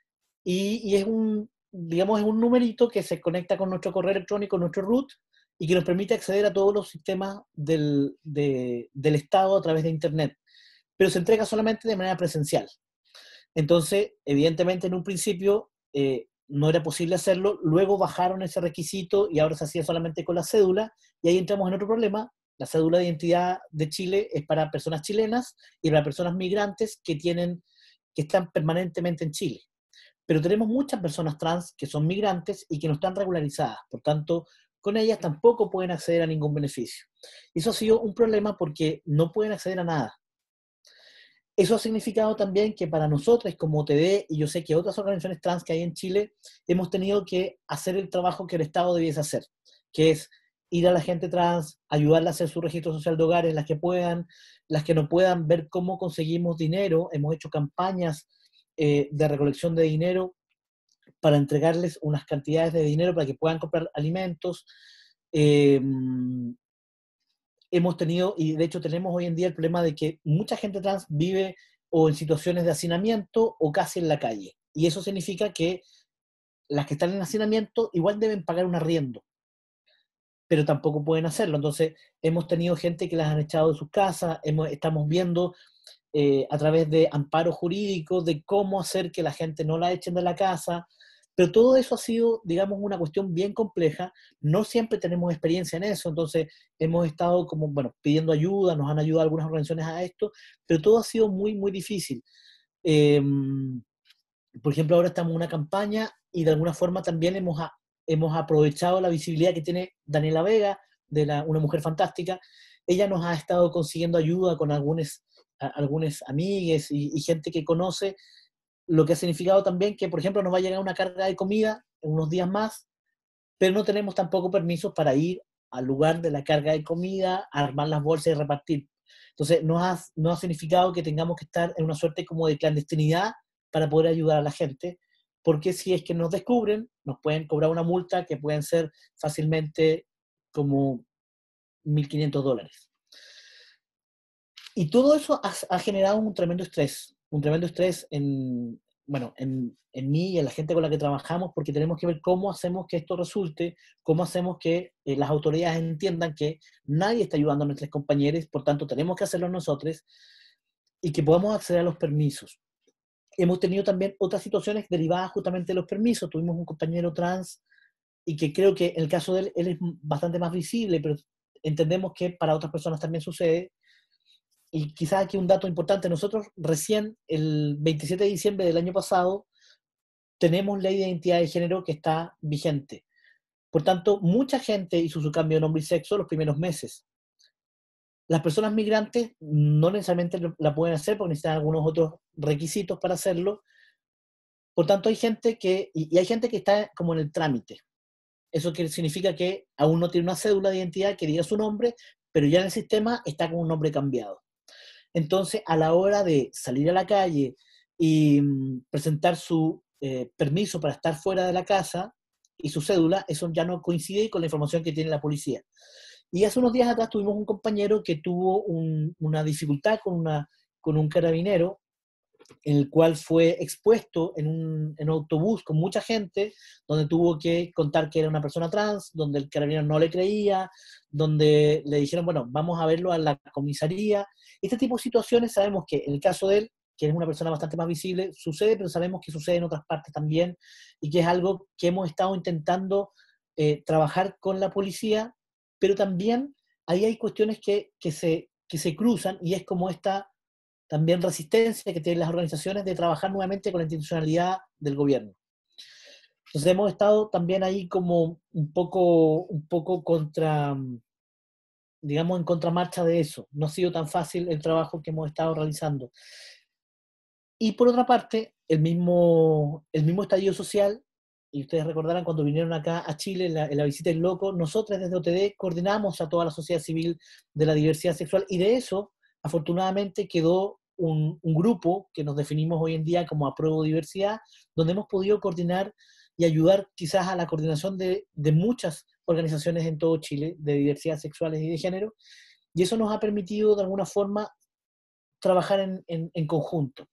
y es digamos, es un numerito que se conecta con nuestro correo electrónico, nuestro root, y que nos permite acceder a todos los sistemas del Estado a través de Internet, pero se entrega solamente de manera presencial. Entonces, evidentemente, en un principio no era posible hacerlo, luego bajaron ese requisito y ahora se hacía solamente con la cédula, y ahí entramos en otro problema. La cédula de identidad de Chile es para personas chilenas y para personas migrantes que están permanentemente en Chile. Pero tenemos muchas personas trans que son migrantes y que no están regularizadas, por tanto, con ellas tampoco pueden acceder a ningún beneficio. Eso ha sido un problema porque no pueden acceder a nada. Eso ha significado también que para nosotros como OTD, y yo sé que otras organizaciones trans que hay en Chile, hemos tenido que hacer el trabajo que el Estado debiese hacer, que es ir a la gente trans, ayudarla a hacer su registro social de hogares, las que puedan, las que no puedan, ver cómo conseguimos dinero. Hemos hecho campañas de recolección de dinero para entregarles unas cantidades de dinero para que puedan comprar alimentos. Hemos tenido, y de hecho tenemos hoy en día el problema de que mucha gente trans vive o en situaciones de hacinamiento o casi en la calle. Y eso significa que las que están en hacinamiento igual deben pagar un arriendo, pero tampoco pueden hacerlo. Entonces hemos tenido gente que las han echado de sus casas, estamos viendo a través de amparos jurídicos de cómo hacer que la gente no la echen de la casa. Pero todo eso ha sido, digamos, una cuestión bien compleja. No siempre tenemos experiencia en eso, entonces hemos estado como, bueno, pidiendo ayuda, nos han ayudado algunas organizaciones a esto, pero todo ha sido muy, muy difícil. Por ejemplo, ahora estamos en una campaña y de alguna forma también hemos aprovechado la visibilidad que tiene Daniela Vega, una mujer fantástica. Ella nos ha estado consiguiendo ayuda con algunas amigues y gente que conoce, lo que ha significado también que, por ejemplo, nos va a llegar una carga de comida en unos días más, pero no tenemos tampoco permisos para ir al lugar de la carga de comida, a armar las bolsas y repartir. Entonces, no ha significado que tengamos que estar en una suerte como de clandestinidad para poder ayudar a la gente, porque si es que nos descubren, nos pueden cobrar una multa que pueden ser fácilmente como $1.500. Y todo eso ha generado un tremendo estrés en mí y en la gente con la que trabajamos, porque tenemos que ver cómo hacemos que esto resulte, cómo hacemos que las autoridades entiendan que nadie está ayudando a nuestros compañeros, por tanto tenemos que hacerlo nosotros y que podamos acceder a los permisos. Hemos tenido también otras situaciones derivadas justamente de los permisos. Tuvimos un compañero trans y que creo que en el caso de él es bastante más visible, pero entendemos que para otras personas también sucede. Y quizás aquí un dato importante, nosotros recién el 27 de diciembre del año pasado tenemos ley de identidad de género que está vigente. Por tanto, mucha gente hizo su cambio de nombre y sexo los primeros meses. Las personas migrantes no necesariamente la pueden hacer porque necesitan algunos otros requisitos para hacerlo. Por tanto, hay gente y hay gente que está como en el trámite. Eso significa que aún no tiene una cédula de identidad que diga su nombre, pero ya en el sistema está con un nombre cambiado. Entonces, a la hora de salir a la calle y presentar su permiso para estar fuera de la casa y su cédula, eso ya no coincide con la información que tiene la policía. Y hace unos días atrás tuvimos un compañero que tuvo una dificultad con un carabinero, en el cual fue expuesto en un autobús con mucha gente, donde tuvo que contar que era una persona trans, donde el carabinero no le creía, donde le dijeron, bueno, vamos a verlo a la comisaría. Este tipo de situaciones sabemos que en el caso de él, que es una persona bastante más visible, sucede, pero sabemos que sucede en otras partes también, y que es algo que hemos estado intentando trabajar con la policía, pero también ahí hay cuestiones que se cruzan, y es como esta también resistencia que tienen las organizaciones de trabajar nuevamente con la institucionalidad del gobierno. Entonces hemos estado también ahí como un poco contra, digamos, en contramarcha de eso. No ha sido tan fácil el trabajo que hemos estado realizando. Y por otra parte, el mismo estallido social, y ustedes recordarán cuando vinieron acá a Chile en la visita del Loco, nosotros desde OTD coordinamos a toda la sociedad civil de la diversidad sexual, y de eso, afortunadamente, quedó un grupo que nos definimos hoy en día como Apruebo Diversidad, donde hemos podido coordinar y ayudar quizás a la coordinación de muchas organizaciones en todo Chile de diversidad sexuales y de género, y eso nos ha permitido de alguna forma trabajar en conjunto.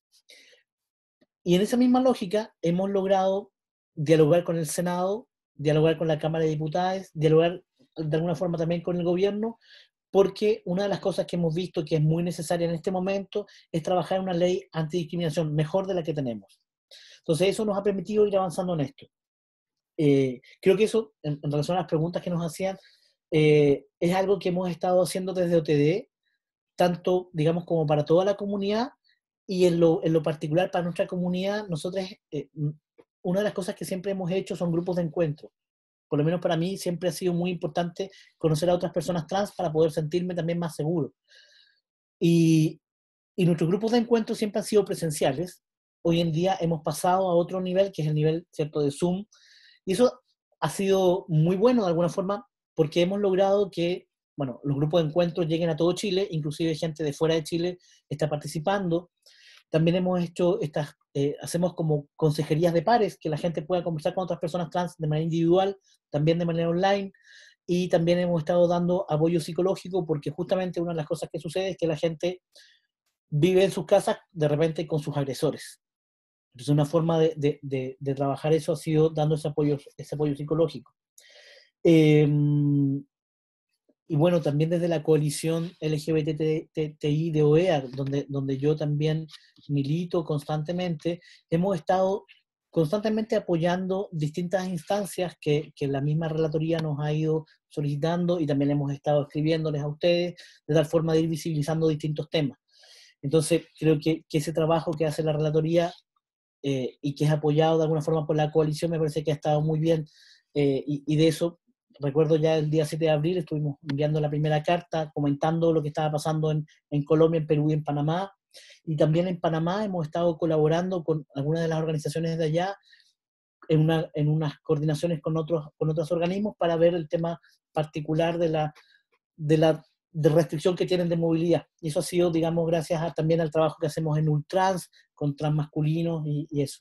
Y en esa misma lógica hemos logrado dialogar con el Senado, dialogar con la Cámara de Diputados, dialogar de alguna forma también con el gobierno, porque una de las cosas que hemos visto que es muy necesaria en este momento es trabajar en una ley antidiscriminación mejor de la que tenemos. Entonces eso nos ha permitido ir avanzando en esto. Creo que eso, en relación a las preguntas que nos hacían, es algo que hemos estado haciendo desde OTD, tanto, digamos, como para toda la comunidad, y en lo particular para nuestra comunidad, nosotros, una de las cosas que siempre hemos hecho son grupos de encuentro. Por lo menos para mí siempre ha sido muy importante conocer a otras personas trans para poder sentirme también más seguro. Y nuestros grupos de encuentro siempre han sido presenciales. Hoy en día hemos pasado a otro nivel, que es el nivel, ¿cierto?, de Zoom. Y eso ha sido muy bueno de alguna forma, porque hemos logrado que, bueno, los grupos de encuentro lleguen a todo Chile, inclusive gente de fuera de Chile está participando. También hemos hecho hacemos como consejerías de pares, que la gente pueda conversar con otras personas trans de manera individual, también de manera online, y también hemos estado dando apoyo psicológico, porque justamente una de las cosas que sucede es que la gente vive en sus casas de repente con sus agresores. Entonces una forma de trabajar eso ha sido dando ese apoyo psicológico. Y bueno, también desde la coalición LGBTI de OEA, donde yo también milito constantemente, hemos estado constantemente apoyando distintas instancias que la misma relatoría nos ha ido solicitando, y también hemos estado escribiéndoles a ustedes de tal forma de ir visibilizando distintos temas. Entonces, creo que ese trabajo que hace la relatoría y que es apoyado de alguna forma por la coalición me parece que ha estado muy bien, y de eso recuerdo ya el día 7 de abril estuvimos enviando la primera carta comentando lo que estaba pasando en Colombia, en Perú y en Panamá, y también en Panamá hemos estado colaborando con algunas de las organizaciones de allá en unas coordinaciones con otros organismos para ver el tema particular de restricción que tienen de movilidad. Y eso ha sido, digamos, gracias también al trabajo que hacemos en Ultrans, con transmasculinos y eso.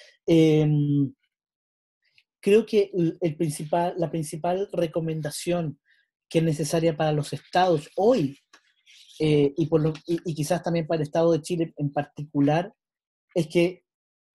Creo que la principal recomendación que es necesaria para los estados hoy, y quizás también para el Estado de Chile en particular, es que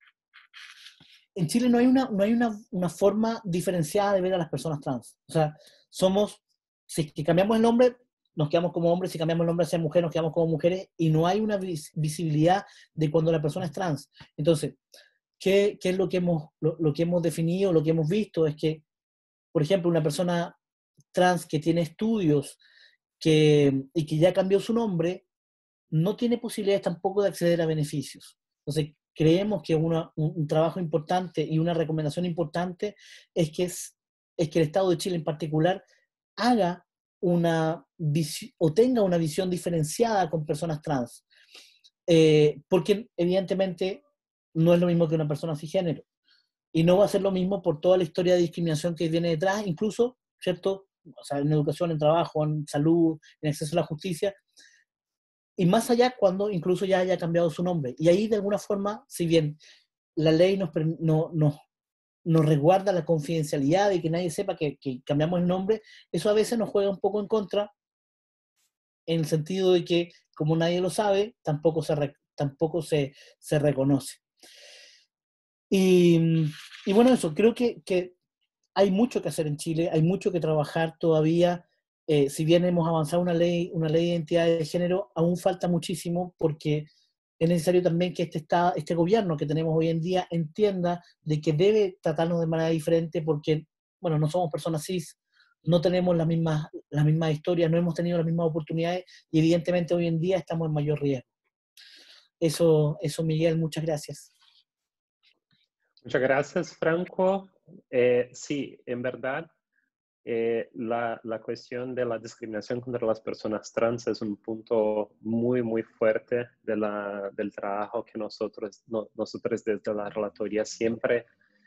en Chile no hay una forma diferenciada de ver a las personas trans. O sea, si cambiamos el nombre, nos quedamos como hombres, si cambiamos el nombre hacia mujer, nos quedamos como mujeres, y no hay una visibilidad de cuando la persona es trans. Entonces, ¿qué es lo que hemos definido, lo que hemos visto? Es que, por ejemplo, una persona trans que tiene estudios y que ya cambió su nombre, no tiene posibilidades tampoco de acceder a beneficios. Entonces, creemos que un trabajo importante y una recomendación importante es que el Estado de Chile en particular haga tenga una visión diferenciada con personas trans. Porque evidentemente no es lo mismo que una persona cisgénero. Y no va a ser lo mismo por toda la historia de discriminación que viene detrás, incluso, ¿cierto? O sea, en educación, en trabajo, en salud, en acceso a la justicia. Y más allá cuando incluso ya haya cambiado su nombre. Y ahí de alguna forma, si bien la ley nos resguarda la confidencialidad de que nadie sepa que cambiamos el nombre, eso a veces nos juega un poco en contra, en el sentido de que como nadie lo sabe, tampoco se reconoce. Y bueno, eso, creo que hay mucho que hacer en Chile, hay mucho que trabajar todavía. Si bien hemos avanzado una ley de identidad de género, aún falta muchísimo porque es necesario también que este gobierno que tenemos hoy en día entienda de que debe tratarnos de manera diferente porque, bueno, no somos personas cis, no tenemos las mismas historias, no hemos tenido las mismas oportunidades y evidentemente hoy en día estamos en mayor riesgo. Eso Miguel, muchas gracias. Muchas gracias, Franco. Sí, en verdad, la cuestión de la discriminación contra las personas trans es un punto muy, muy fuerte del trabajo que nosotros desde la relatoría siempre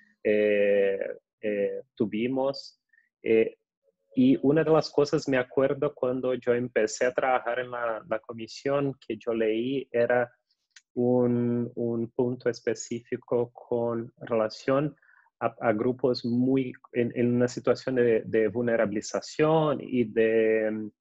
tuvimos. Y una de las cosas, me acuerdo cuando yo empecé a trabajar en la comisión, que yo leí era un punto específico con relación a grupos muy en una situación de vulnerabilización y de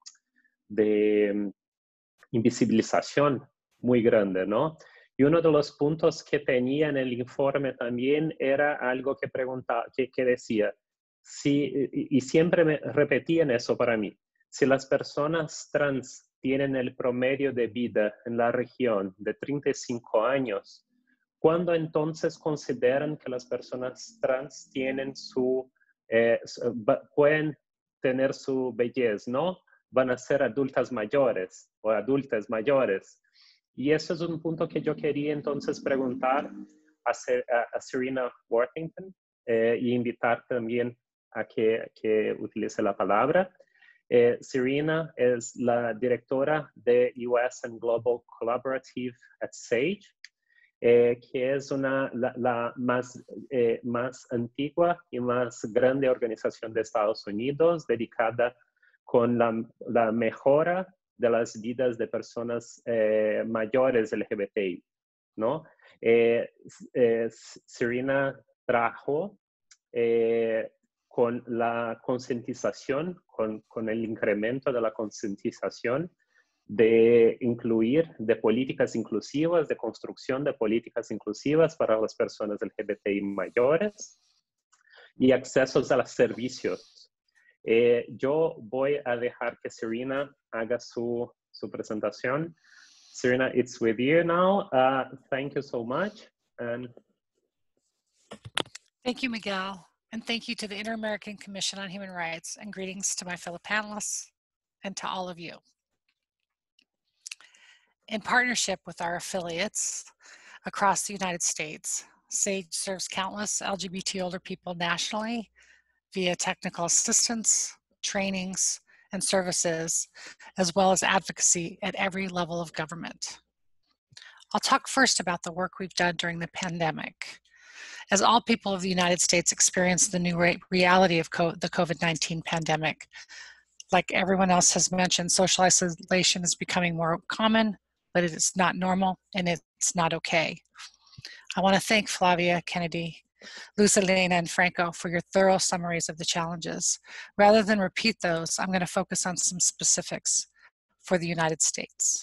invisibilización muy grande, ¿no? Y uno de los puntos que tenía en el informe también era algo que preguntaba, que decía, y siempre me repetían eso para mí, si las personas trans tienen el promedio de vida en la región de 35 años, ¿cuándo entonces consideran que las personas trans tienen pueden tener su belleza, ¿no? Van a ser adultas mayores o adultas mayores? Y eso es un punto que yo quería entonces preguntar a Serena Worthington y invitar también a que utilice la palabra. Serena es la directora de US and Global Collaborative at SAGE, que es la más antigua y más grande organización de Estados Unidos dedicada con la mejora de las vidas de personas mayores LGBTI, ¿no? Serena trajo con la concientización, con el incremento de la concientización, de incluir, de políticas inclusivas, de construcción de políticas inclusivas para las personas LGBTI mayores y accesos a los servicios. Yo voy a dejar que Serena haga su presentación. Serena, it's with you now. Thank you so much. Thank you, Miguel. And thank you to the Inter-American Commission on Human Rights, and greetings to my fellow panelists and to all of you. In partnership with our affiliates across the United States, SAGE serves countless LGBT older people nationally via technical assistance, trainings, and services, as well as advocacy at every level of government. I'll talk first about the work we've done during the pandemic. As all people of the United States experience the new reality of the COVID-19 pandemic, like everyone else has mentioned, social isolation is becoming more common, but it is not normal and it's not okay. I want to thank Flavia, Kennedy, Luz Helena, and Franco for your thorough summaries of the challenges. Rather than repeat those, I'm going to focus on some specifics for the United States.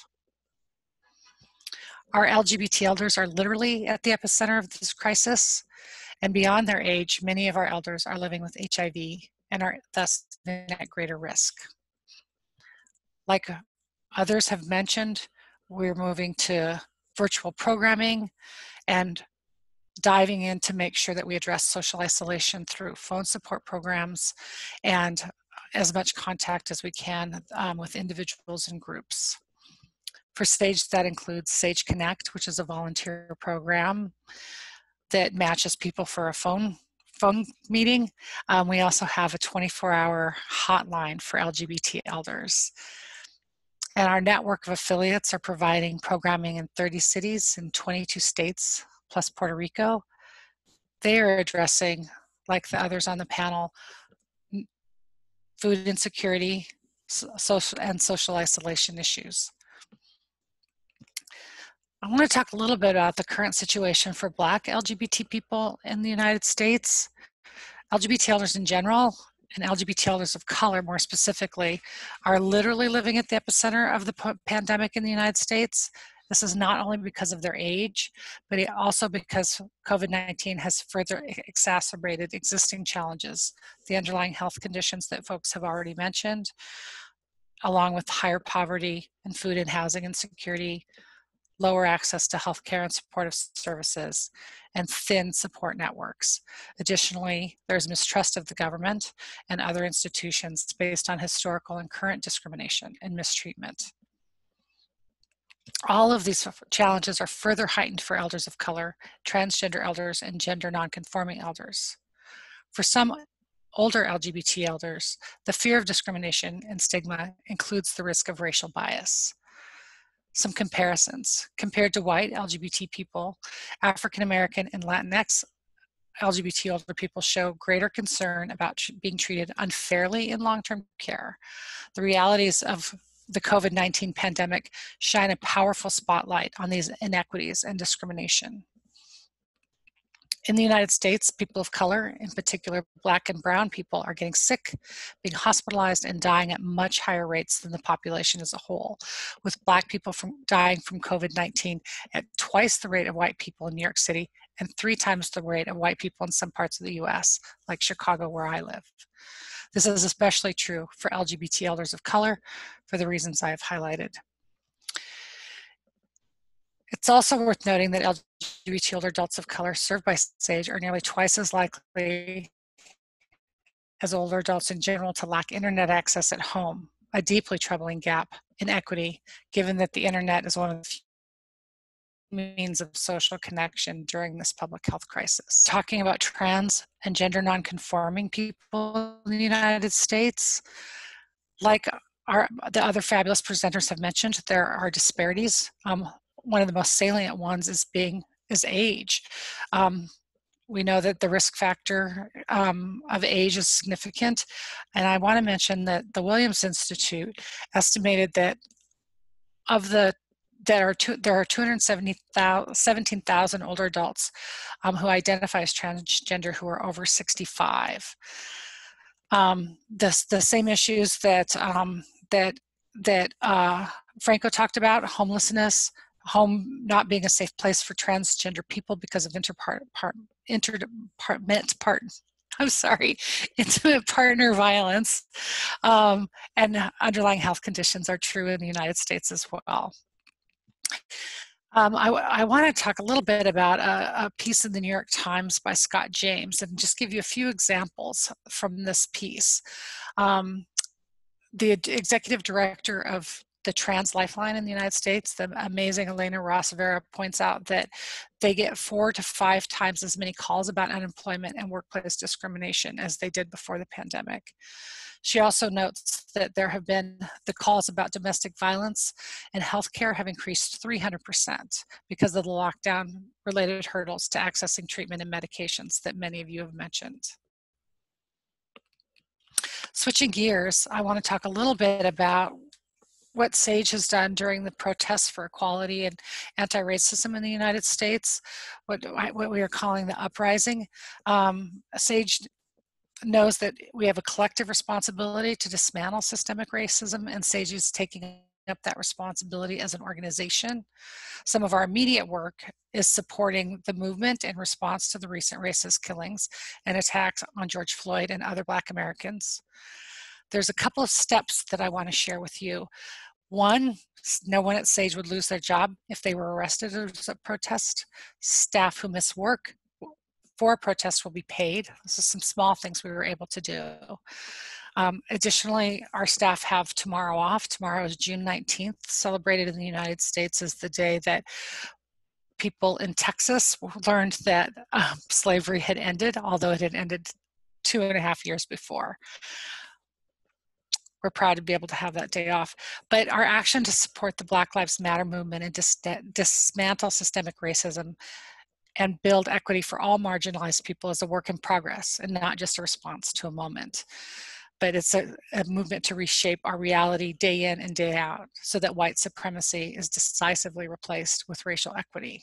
Our LGBT elders are literally at the epicenter of this crisis, and beyond their age, many of our elders are living with HIV and are thus at greater risk. Like others have mentioned, we're moving to virtual programming and diving in to make sure that we address social isolation through phone support programs and as much contact as we can with individuals and groups. For SAGE, that includes SAGE Connect, which is a volunteer program that matches people for a phone meeting. We also have a 24-hour hotline for LGBT elders. And our network of affiliates are providing programming in 30 cities in 22 states, plus Puerto Rico. They are addressing, like the others on the panel, food insecurity and social isolation issues. I want to talk a little bit about the current situation for Black LGBT people in the United States. LGBT elders in general, and LGBT elders of color more specifically, are literally living at the epicenter of the pandemic in the United States. This is not only because of their age, but also because COVID-19 has further exacerbated existing challenges, the underlying health conditions that folks have already mentioned, along with higher poverty and food and housing insecurity, lower access to healthcare and supportive services, and thin support networks. Additionally, there's mistrust of the government and other institutions based on historical and current discrimination and mistreatment. All of these challenges are further heightened for elders of color, transgender elders, and gender nonconforming elders. For some older LGBT elders, the fear of discrimination and stigma includes the risk of racial bias. Some comparisons. Compared to white LGBT people, African American and Latinx LGBT older people show greater concern about being treated unfairly in long-term care. The realities of the COVID-19 pandemic shine a powerful spotlight on these inequities and discrimination. In the United States, people of color, in particular Black and brown people, are getting sick, being hospitalized, and dying at much higher rates than the population as a whole, with Black people dying from COVID-19 at twice the rate of white people in New York City and 3 times the rate of white people in some parts of the US, like Chicago, where I live. This is especially true for LGBT elders of color for the reasons I have highlighted. It's also worth noting that LGBT older adults of color served by SAGE are nearly twice as likely as older adults in general to lack internet access at home, a deeply troubling gap in equity, given that the internet is one of the few means of social connection during this public health crisis. Talking about trans and gender nonconforming people in the United States, like the other fabulous presenters have mentioned, there are disparities. One of the most salient ones is age. We know that the risk factor of age is significant, and I want to mention that the Williams Institute estimated that there are 217,000 older adults who identify as transgender who are over 65. The same issues that Franco talked about, homelessness, home not being a safe place for transgender people because of intimate partner violence, and underlying health conditions are true in the United States as well. I want to talk a little bit about a piece in the New York Times by Scott James and just give you a few examples from this piece. The executive director of the Trans Lifeline in the United States, the amazing Elena Rosavera points out that they get 4 to 5 times as many calls about unemployment and workplace discrimination as they did before the pandemic. She also notes that there have been the calls about domestic violence and healthcare have increased 300% because of the lockdown-related hurdles to accessing treatment and medications that many of you have mentioned. Switching gears, I want to talk a little bit about what SAGE has done during the protests for equality and anti-racism in the United States, what we are calling the uprising. SAGE knows that we have a collective responsibility to dismantle systemic racism, and SAGE is taking up that responsibility as an organization. Some of our immediate work is supporting the movement in response to the recent racist killings and attacks on George Floyd and other Black Americans. There's a couple of steps that I want to share with you. One, no one at SAGE would lose their job if they were arrested as a protest. Staff who miss work for a protest will be paid. This is some small things we were able to do. Additionally, our staff have tomorrow off. Tomorrow is June 19th, celebrated in the United States as the day that people in Texas learned that slavery had ended, although it had ended 2.5 years before. We're proud to be able to have that day off. But our action to support the Black Lives Matter movement and dismantle systemic racism and build equity for all marginalized people is a work in progress and not just a response to a moment. But it's a movement to reshape our reality day in and day out so that white supremacy is decisively replaced with racial equity.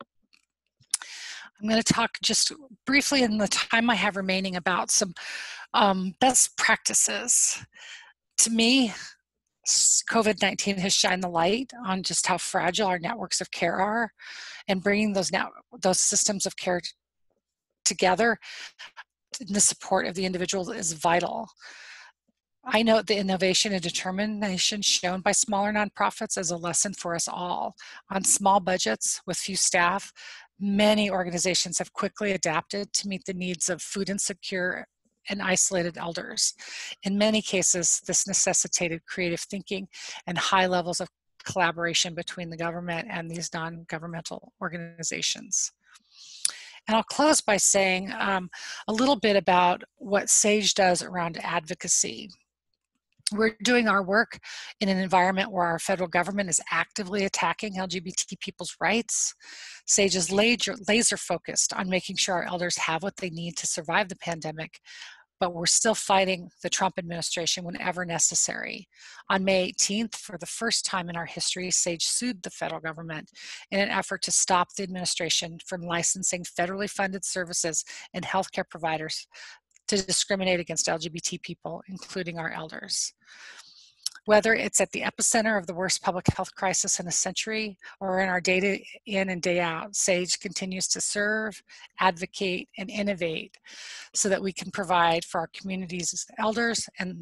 I'm going to talk just briefly in the time I have remaining about some best practices. To me, COVID-19 has shined the light on just how fragile our networks of care are, and bringing those systems of care together in the support of the individual is vital. I note the innovation and determination shown by smaller nonprofits as a lesson for us all. On small budgets with few staff, many organizations have quickly adapted to meet the needs of food insecure and isolated elders. In many cases, this necessitated creative thinking and high levels of collaboration between the government and these non-governmental organizations. And I'll close by saying a little bit about what SAGE does around advocacy. We're doing our work in an environment where our federal government is actively attacking LGBT people's rights. SAGE is laser focused on making sure our elders have what they need to survive the pandemic, but we're still fighting the Trump administration whenever necessary. On May 18th, for the first time in our history, SAGE sued the federal government in an effort to stop the administration from licensing federally funded services and healthcare providers to discriminate against LGBT people, including our elders. Whether it's at the epicenter of the worst public health crisis in a century or in our day in and day out, SAGE continues to serve, advocate, and innovate so that we can provide for our communities as elders and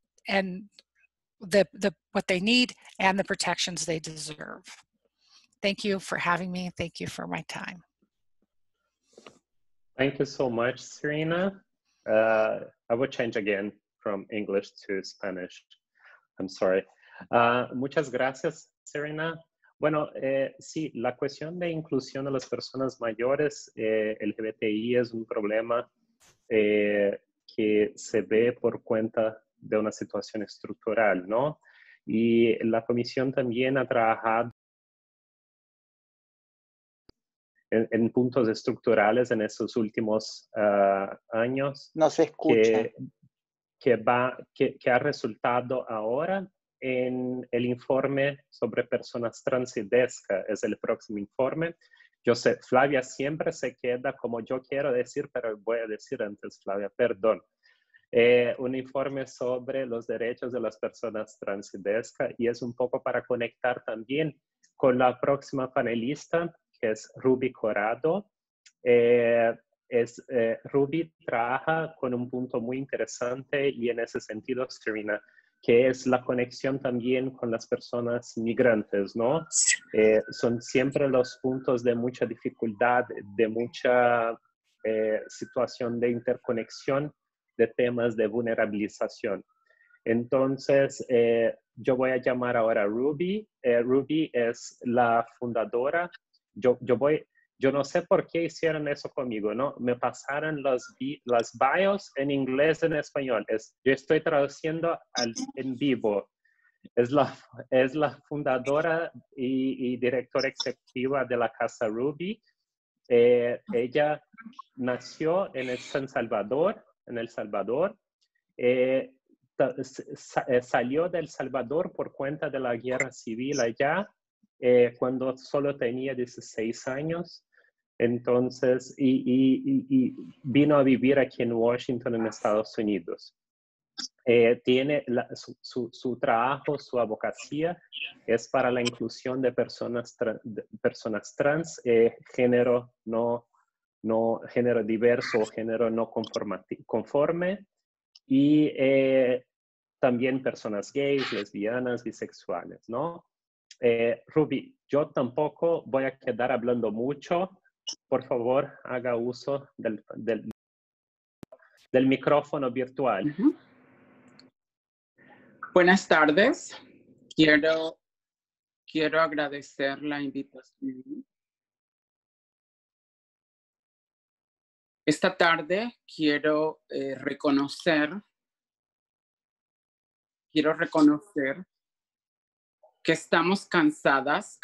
what they need and the protections they deserve. Thank you for having me. Thank you for my time. Thank you so much, Serena. I will change again from English to Spanish. I'm sorry. Muchas gracias, Serena. Bueno, sí, la cuestión de inclusión de las personas mayores LGBTI es un problema que se ve por cuenta de una situación estructural, ¿no? Y la comisión también ha trabajado en puntos estructurales en estos últimos años. No se escucha. Que ha resultado ahora en el informe sobre personas trans y DESCA, es el próximo informe. Yo sé, Flavia siempre se queda como yo quiero decir, pero voy a decir antes, Flavia, perdón. Un informe sobre los derechos de las personas trans y DESCA, y es un poco para conectar también con la próxima panelista, que es Ruby Corrado. Ruby trabaja con un punto muy interesante y en ese sentido, Serena, que es la conexión también con las personas migrantes, ¿no? Son siempre los puntos de mucha dificultad, de mucha situación de interconexión de temas de vulnerabilización. Entonces, yo voy a llamar ahora a Ruby. Ruby es la fundadora. Yo no sé por qué hicieron eso conmigo, ¿no? Me pasaron las bios en inglés, en español. Yo estoy traduciendo en vivo. Es la fundadora y directora ejecutiva de la Casa Ruby. Ella nació en San Salvador, en El Salvador. Salió del Salvador por cuenta de la guerra civil allá, cuando solo tenía 16 años. Entonces, y vino a vivir aquí en Washington, en Estados Unidos. Tiene su trabajo, su abogacía es para la inclusión de personas trans, género género diverso o género no conforme, y también personas gays, lesbianas, bisexuales, ¿no? Ruby, yo tampoco voy a quedar hablando mucho. Por favor, haga uso del micrófono virtual. Buenas tardes. Quiero agradecer la invitación. Esta tarde quiero reconocer que estamos cansadas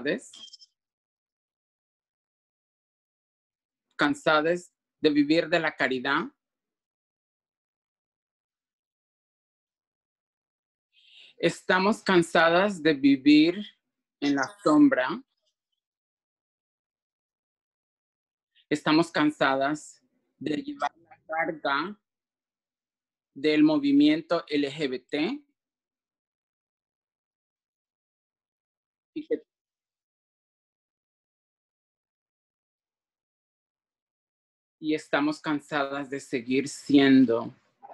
de vivir de la caridad. Estamos cansadas de vivir en la sombra. Estamos cansadas de llevar la carga del movimiento LGBT y estamos cansadas de seguir siendo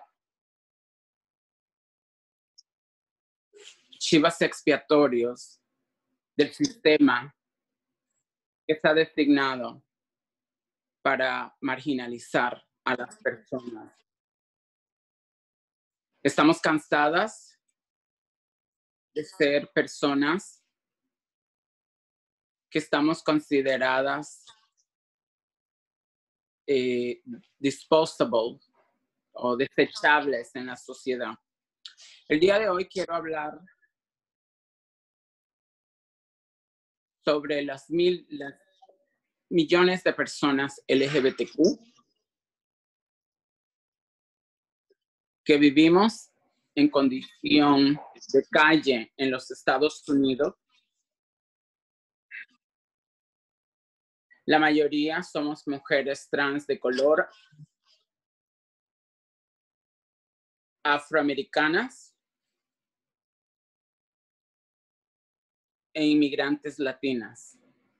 chivas expiatorios del sistema que está designado para marginalizar a las personas. Estamos cansadas de ser personas que estamos consideradas disposable o desechables en la sociedad. El día de hoy quiero hablar sobre las millones de personas LGBTQ que vivimos en condición de calle en los Estados Unidos. La mayoría somos mujeres trans de color, afroamericanas e inmigrantes latinas.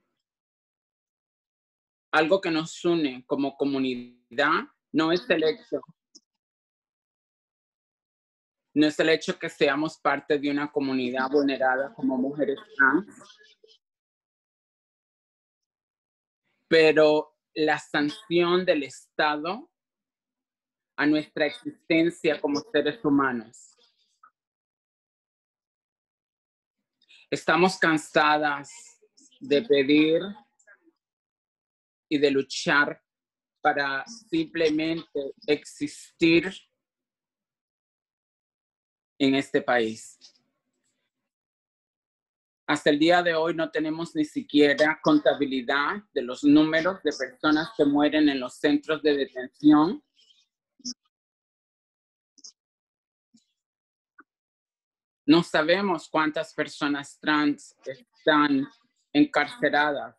Algo que nos une como comunidad no es el hecho que seamos parte de una comunidad vulnerada como mujeres trans, pero la sanción del Estado a nuestra existencia como seres humanos. Estamos cansadas de pedir y de luchar para simplemente existir en este país. Hasta el día de hoy no tenemos ni siquiera contabilidad de los números de personas que mueren en los centros de detención. No sabemos cuántas personas trans están encarceladas.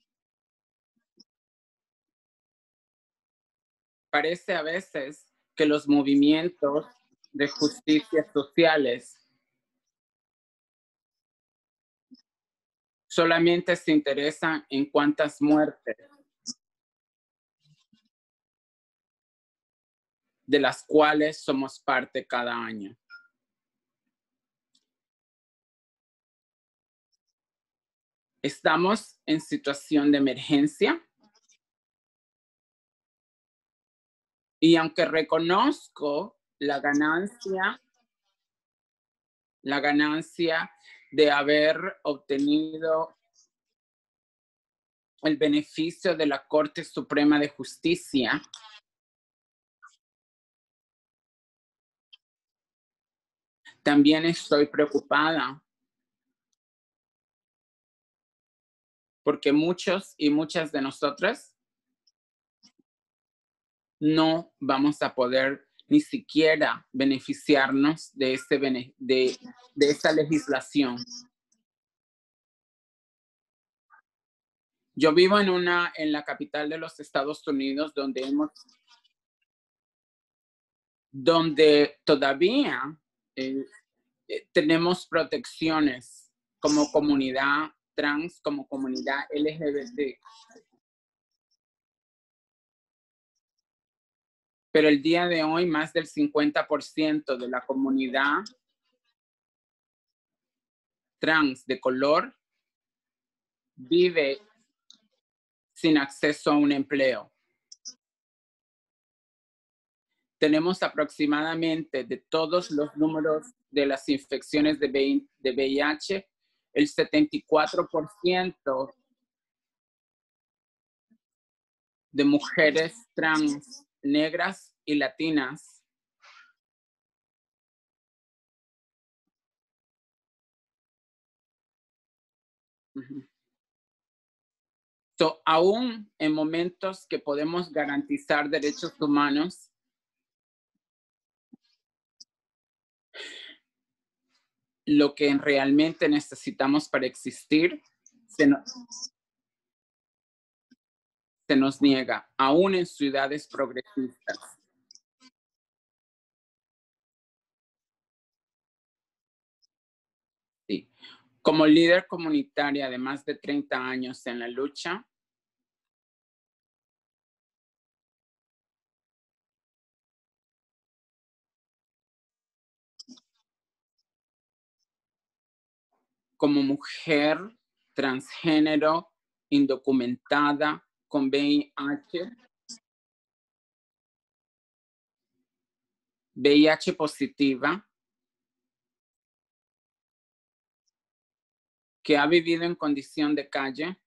Parece a veces que los movimientos de justicia sociales solamente se interesan en cuántas muertes de las cuales somos parte cada año. Estamos en situación de emergencia y aunque reconozco la ganancia la ganancia de haber obtenido el beneficio de la Corte Suprema de Justicia, también estoy preocupada porque muchos y muchas de nosotras no vamos a poder ni siquiera beneficiarnos de esta legislación. Yo vivo en la capital de los Estados Unidos, donde todavía tenemos protecciones como comunidad trans, como comunidad LGBT. Pero el día de hoy, más del 50% de la comunidad trans de color vive sin acceso a un empleo. Tenemos aproximadamente de todos los números de las infecciones de VIH, el 74% de mujeres trans, negras y latinas aún en momentos que podemos garantizar derechos humanos, lo que realmente necesitamos para existir se nos niega, aún en ciudades progresistas. Sí. Como líder comunitaria de más de 30 años en la lucha, como mujer transgénero, indocumentada, con VIH positiva, que ha vivido en condición de calle,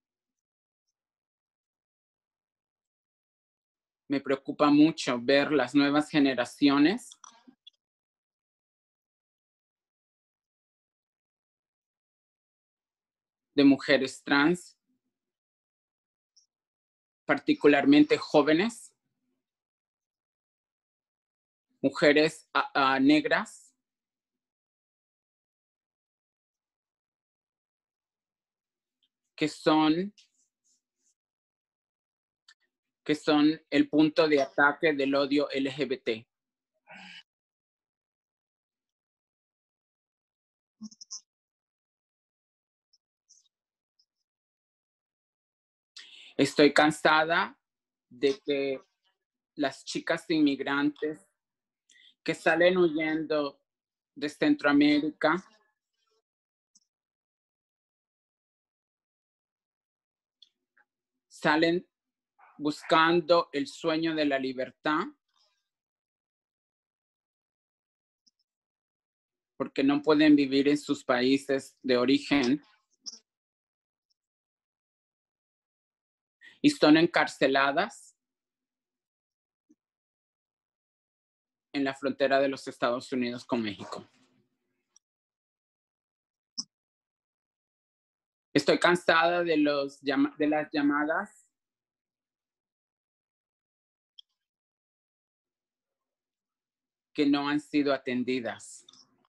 me preocupa mucho ver las nuevas generaciones de mujeres trans, particularmente jóvenes, mujeres negras, que son el punto de ataque del odio LGBT. Estoy cansada de que las chicas inmigrantes que salen huyendo de Centroamérica salen buscando el sueño de la libertad porque no pueden vivir en sus países de origen y son encarceladas en la frontera de los Estados Unidos con México. Estoy cansada de las llamadas que no han sido atendidas.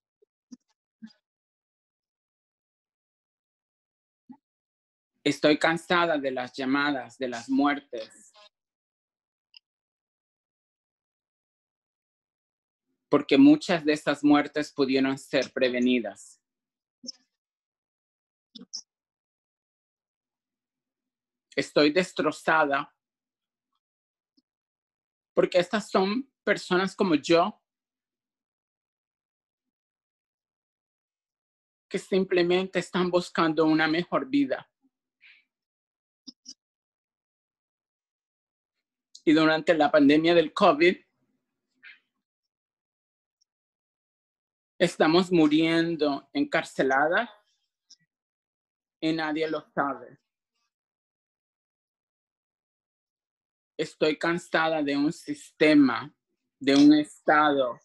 Estoy cansada de las llamadas, de las muertes, porque muchas de estas muertes pudieron ser prevenidas. Estoy destrozada porque estas son personas como yo que simplemente están buscando una mejor vida. Y durante la pandemia del COVID, Estamos muriendo encarceladas y nadie lo sabe. Estoy cansada de un sistema, de un Estado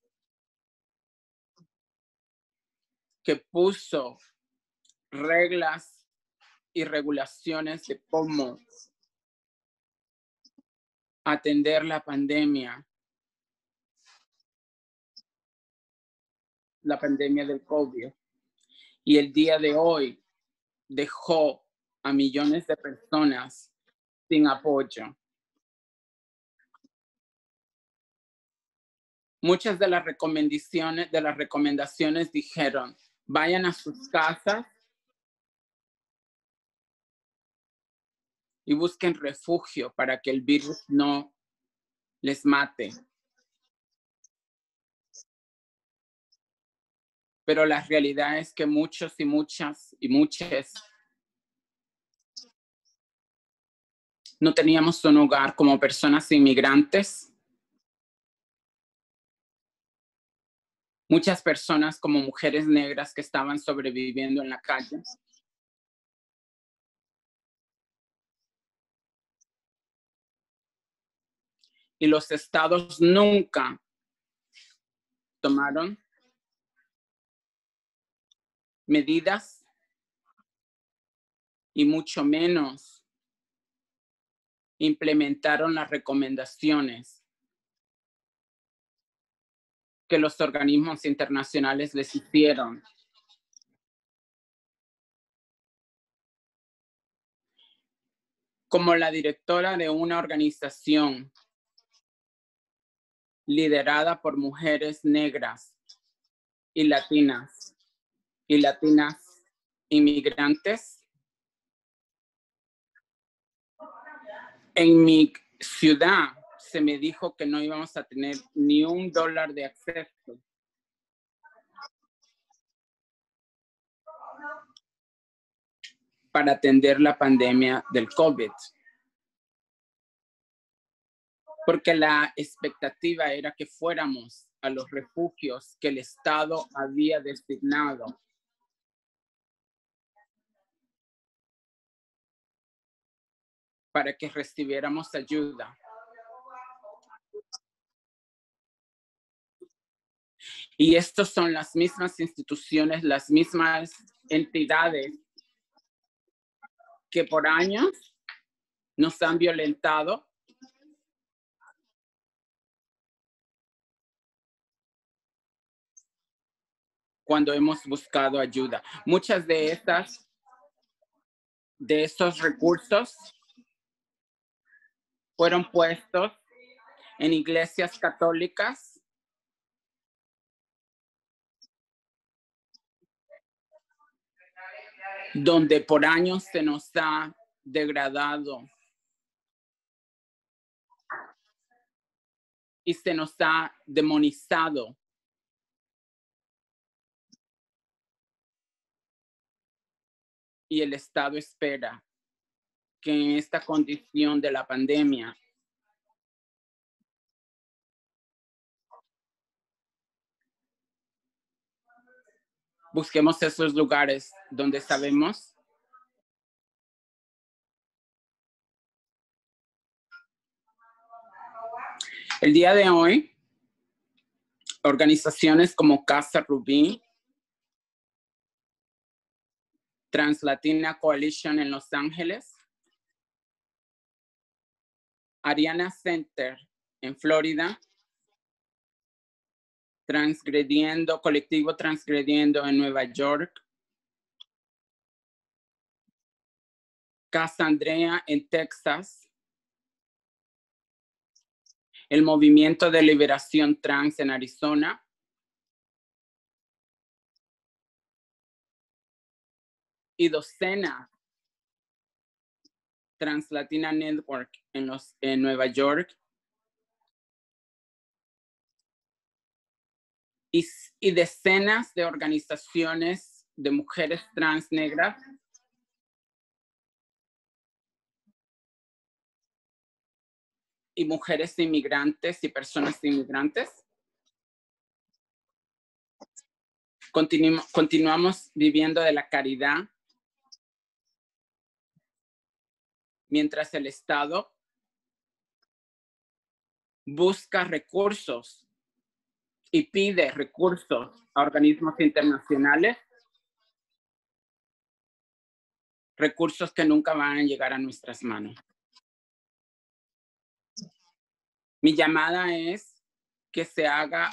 que puso reglas y regulaciones de cómo atender la pandemia del COVID. Y el día de hoy dejó a millones de personas sin apoyo. Muchas de las recomendaciones dijeron, vayan a sus casas y busquen refugio para que el virus no les mate. Pero la realidad es que muchos y muchas no teníamos un hogar como personas inmigrantes. Muchas personas como mujeres negras que estaban sobreviviendo en la calle. Y los estados nunca tomaron medidas y mucho menos implementaron las recomendaciones que los organismos internacionales les hicieron. Como la directora de una organización liderada por mujeres negras y latinas inmigrantes, en mi ciudad se me dijo que no íbamos a tener ni $1 de acceso para atender la pandemia del COVID. Porque la expectativa era que fuéramos a los refugios que el Estado había designado. Para que recibiéramos ayuda. Y estos son las mismas instituciones, las mismas entidades que por años nos han violentado cuando hemos buscado ayuda. Muchas de estos recursos fueron puestos en iglesias católicas donde por años se nos ha degradado y se nos ha demonizado. Y el Estado espera que en esta condición de la pandemia busquemos esos lugares donde sabemos el día de hoy, organizaciones como Casa Rubí, Translatina Coalition en Los Ángeles, Ariana Center en Florida, Colectivo Transgrediendo en Nueva York, Casa Andrea en Texas, el Movimiento de Liberación Trans en Arizona, y docenas Translatina Network en Nueva York, y decenas de organizaciones de mujeres trans negras y mujeres inmigrantes y personas inmigrantes continuamos viviendo de la caridad, mientras el Estado busca recursos y pide recursos a organismos internacionales, recursos que nunca van a llegar a nuestras manos. Mi llamada es que se haga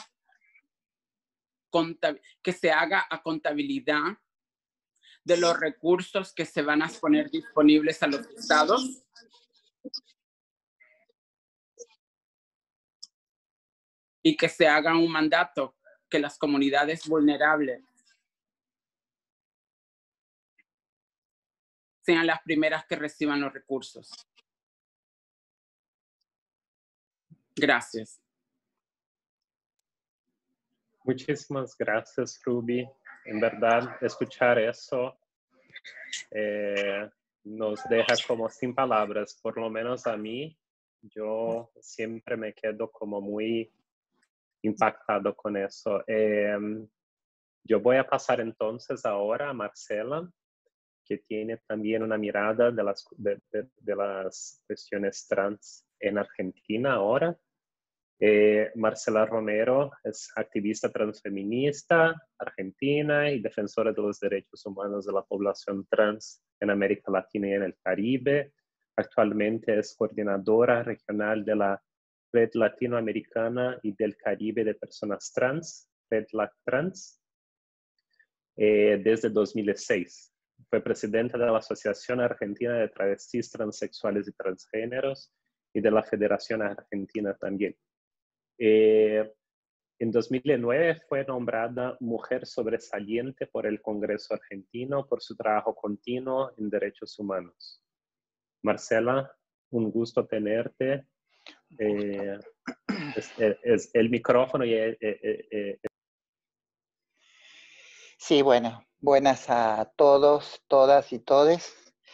a contabilidad de los recursos que se van a poner disponibles a los estados y que se haga un mandato que las comunidades vulnerables sean las primeras que reciban los recursos. Gracias. Muchísimas gracias, Ruby. En verdad, escuchar eso nos deja como sin palabras, por lo menos a mí. Yo siempre me quedo como muy impactado con eso. Yo voy a pasar entonces ahora a Marcela, que tiene también una mirada de las cuestiones trans en Argentina ahora. Marcela Romero es activista transfeminista argentina y defensora de los derechos humanos de la población trans en América Latina y en el Caribe. Actualmente es coordinadora regional de la Red Latinoamericana y del Caribe de Personas Trans, Red LACTrans, desde 2006. Fue presidenta de la Asociación Argentina de Travestis, Transexuales y Transgéneros y de la Federación Argentina también. En 2009 fue nombrada Mujer Sobresaliente por el Congreso Argentino por su trabajo continuo en derechos humanos. Marcela, un gusto tenerte. Es el micrófono y Sí, bueno, buenas a todos, todas y todes.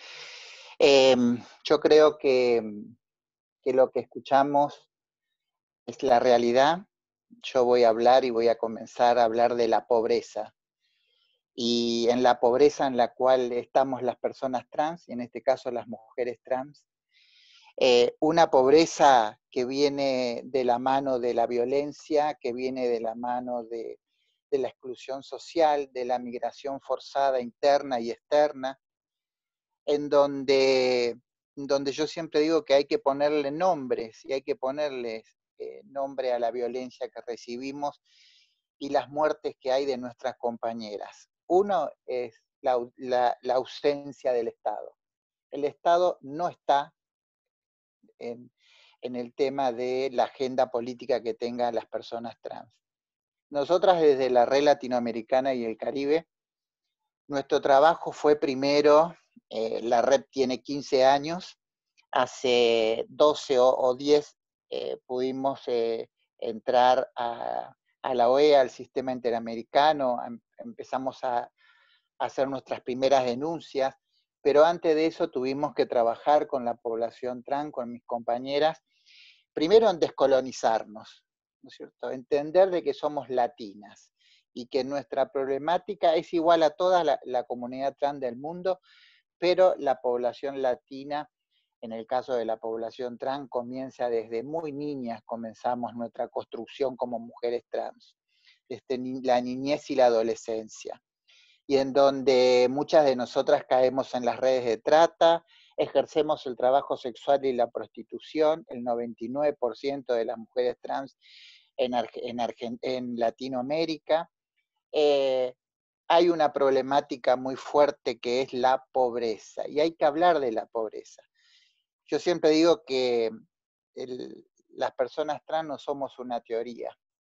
Yo creo que lo que escuchamos es la realidad. Yo voy a hablar y voy a comenzar a hablar de la pobreza. Y en la pobreza en la cual estamos las personas trans, y en este caso las mujeres trans, una pobreza que viene de la mano de la violencia, que viene de la mano de la exclusión social, de la migración forzada interna y externa, en donde yo siempre digo que hay que ponerle nombres y hay que ponerles nombre a la violencia que recibimos y las muertes que hay de nuestras compañeras. Uno es la ausencia del Estado. El Estado no está en el tema de la agenda política que tengan las personas trans. Nosotras desde la Red Latinoamericana y el Caribe, nuestro trabajo fue primero, la red tiene 15 años, hace 12 o 10 pudimos entrar a la OEA, al sistema interamericano, empezamos a hacer nuestras primeras denuncias, pero antes de eso tuvimos que trabajar con la población trans, con mis compañeras, primero en descolonizarnos, ¿no es cierto? Entender de que somos latinas y que nuestra problemática es igual a toda la comunidad trans del mundo, pero la población latina, en el caso de la población trans, comienza desde muy niñas, comenzamos nuestra construcción como mujeres trans, desde la niñez y la adolescencia, y en donde muchas de nosotras caemos en las redes de trata, ejercemos el trabajo sexual y la prostitución. El 99% de las mujeres trans en Latinoamérica. Hay una problemática muy fuerte que es la pobreza, y hay que hablar de la pobreza. Yo siempre digo que las personas trans no somos una teoría.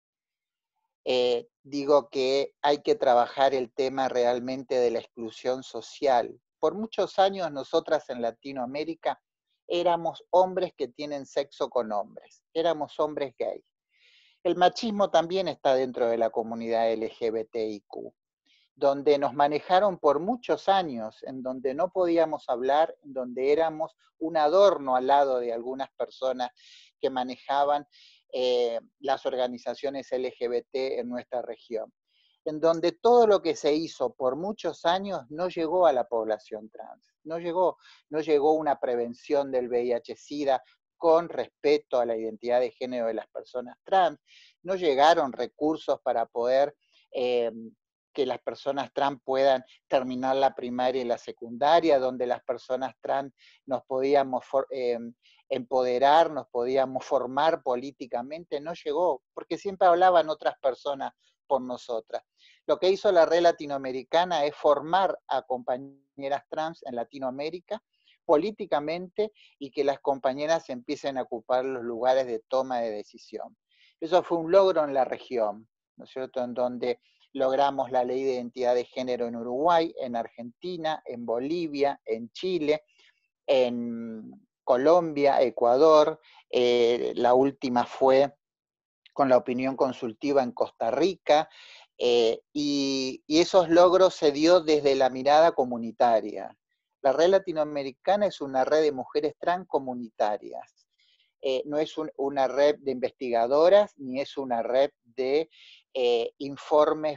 Digo que hay que trabajar el tema realmente de la exclusión social. Por muchos años nosotras en Latinoamérica éramos hombres que tienen sexo con hombres, éramos hombres gays. El machismo también está dentro de la comunidad LGBTIQ, donde nos manejaron por muchos años, en donde no podíamos hablar, en donde éramos un adorno al lado de algunas personas que manejaban las organizaciones LGBT en nuestra región. en donde todo lo que se hizo por muchos años no llegó a la población trans, no llegó una prevención del VIH-Sida con respeto a la identidad de género de las personas trans, no llegaron recursos para poder que las personas trans puedan terminar la primaria y la secundaria, donde las personas trans nos podíamos empoderar, nos podíamos formar políticamente, no llegó, porque siempre hablaban otras personas por nosotras. Lo que hizo la Red Latinoamericana es formar a compañeras trans en Latinoamérica políticamente y que las compañeras empiecen a ocupar los lugares de toma de decisión. Eso fue un logro en la región, ¿no es cierto?, en donde logramos la ley de identidad de género en Uruguay, en Argentina, en Bolivia, en Chile, en Colombia, Ecuador, la última fue con la opinión consultiva en Costa Rica, y esos logros se dio desde la mirada comunitaria. La Red Latinoamericana es una red de mujeres trans comunitarias. No es una red de investigadoras, ni es una red de informes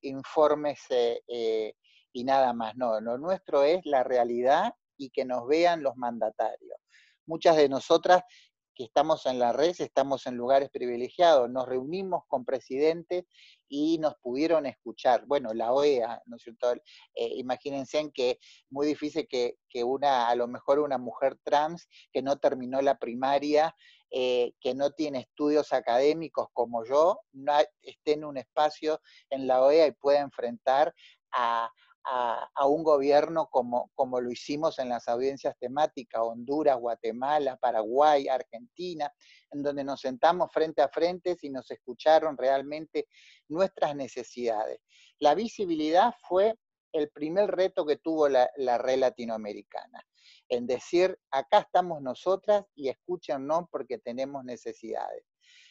y nada más. No, lo nuestro es la realidad y que nos vean los mandatarios. Muchas de nosotras que estamos en la red, estamos en lugares privilegiados, nos reunimos con presidentes y nos pudieron escuchar. Bueno, la OEA, ¿no es cierto? Imagínense en que muy difícil que a lo mejor una mujer trans que no terminó la primaria, que no tiene estudios académicos como yo, no esté en un espacio en la OEA y pueda enfrentar a un gobierno como lo hicimos en las audiencias temáticas, Honduras, Guatemala, Paraguay, Argentina, en donde nos sentamos frente a frente y nos escucharon realmente nuestras necesidades. La visibilidad fue el primer reto que tuvo la Red Latinoamericana, en decir, acá estamos nosotras y escúchennos porque tenemos necesidades.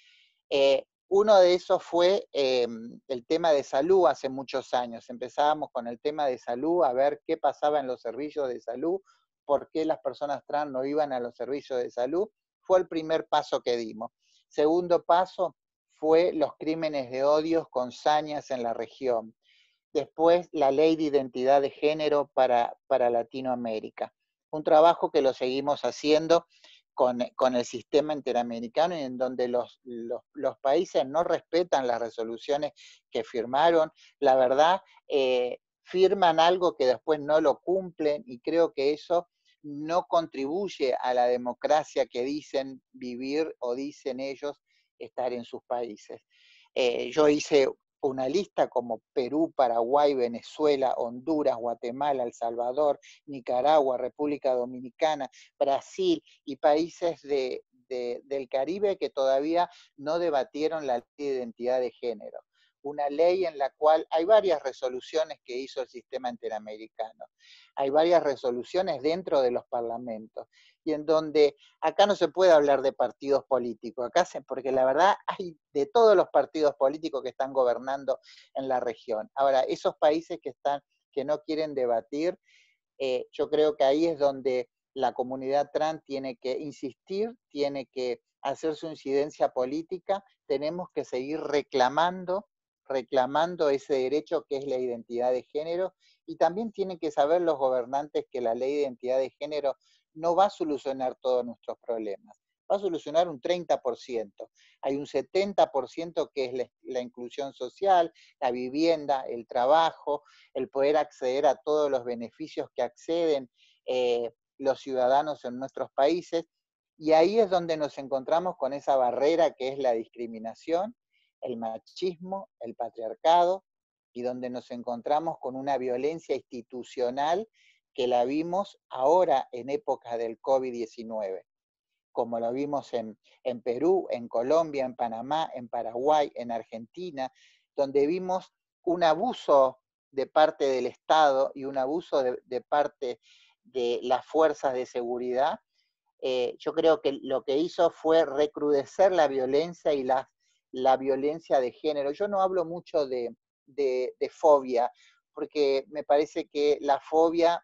Uno de esos fue el tema de salud hace muchos años. Empezábamos con el tema de salud, a ver qué pasaba en los servicios de salud, por qué las personas trans no iban a los servicios de salud. Fue el primer paso que dimos. Segundo paso fue los crímenes de odio con sañas en la región. Después la ley de identidad de género para Latinoamérica. Un trabajo que lo seguimos haciendo con el sistema interamericano, en donde los países no respetan las resoluciones que firmaron. La verdad, firman algo que después no lo cumplen, y creo que eso no contribuye a la democracia que dicen vivir o dicen ellos estar en sus países. Yo hice una lista como Perú, Paraguay, Venezuela, Honduras, Guatemala, El Salvador, Nicaragua, República Dominicana, Brasil y países del Caribe que todavía no debatieron la ley de identidad de género. Una ley en la cual hay varias resoluciones que hizo el sistema interamericano, hay varias resoluciones dentro de los parlamentos, y en donde acá no se puede hablar de partidos políticos, porque la verdad hay de todos los partidos políticos que están gobernando en la región. Ahora, esos países que no quieren debatir, yo creo que ahí es donde la comunidad trans tiene que insistir, tiene que hacer su incidencia política, tenemos que seguir reclamando ese derecho que es la identidad de género, y también tienen que saber los gobernantes que la ley de identidad de género no va a solucionar todos nuestros problemas, va a solucionar un 30%. Hay un 70% que es la inclusión social, la vivienda, el trabajo, el poder acceder a todos los beneficios que acceden los ciudadanos en nuestros países, y ahí es donde nos encontramos con esa barrera que es la discriminación, el machismo, el patriarcado, y donde nos encontramos con una violencia institucional que la vimos ahora en época del COVID-19, como lo vimos en Perú, en Colombia, en Panamá, en Paraguay, en Argentina, donde vimos un abuso de parte del Estado y un abuso de parte de las fuerzas de seguridad. Yo creo que lo que hizo fue recrudecer la violencia y la violencia de género. Yo no hablo mucho de fobia, porque me parece que la fobia,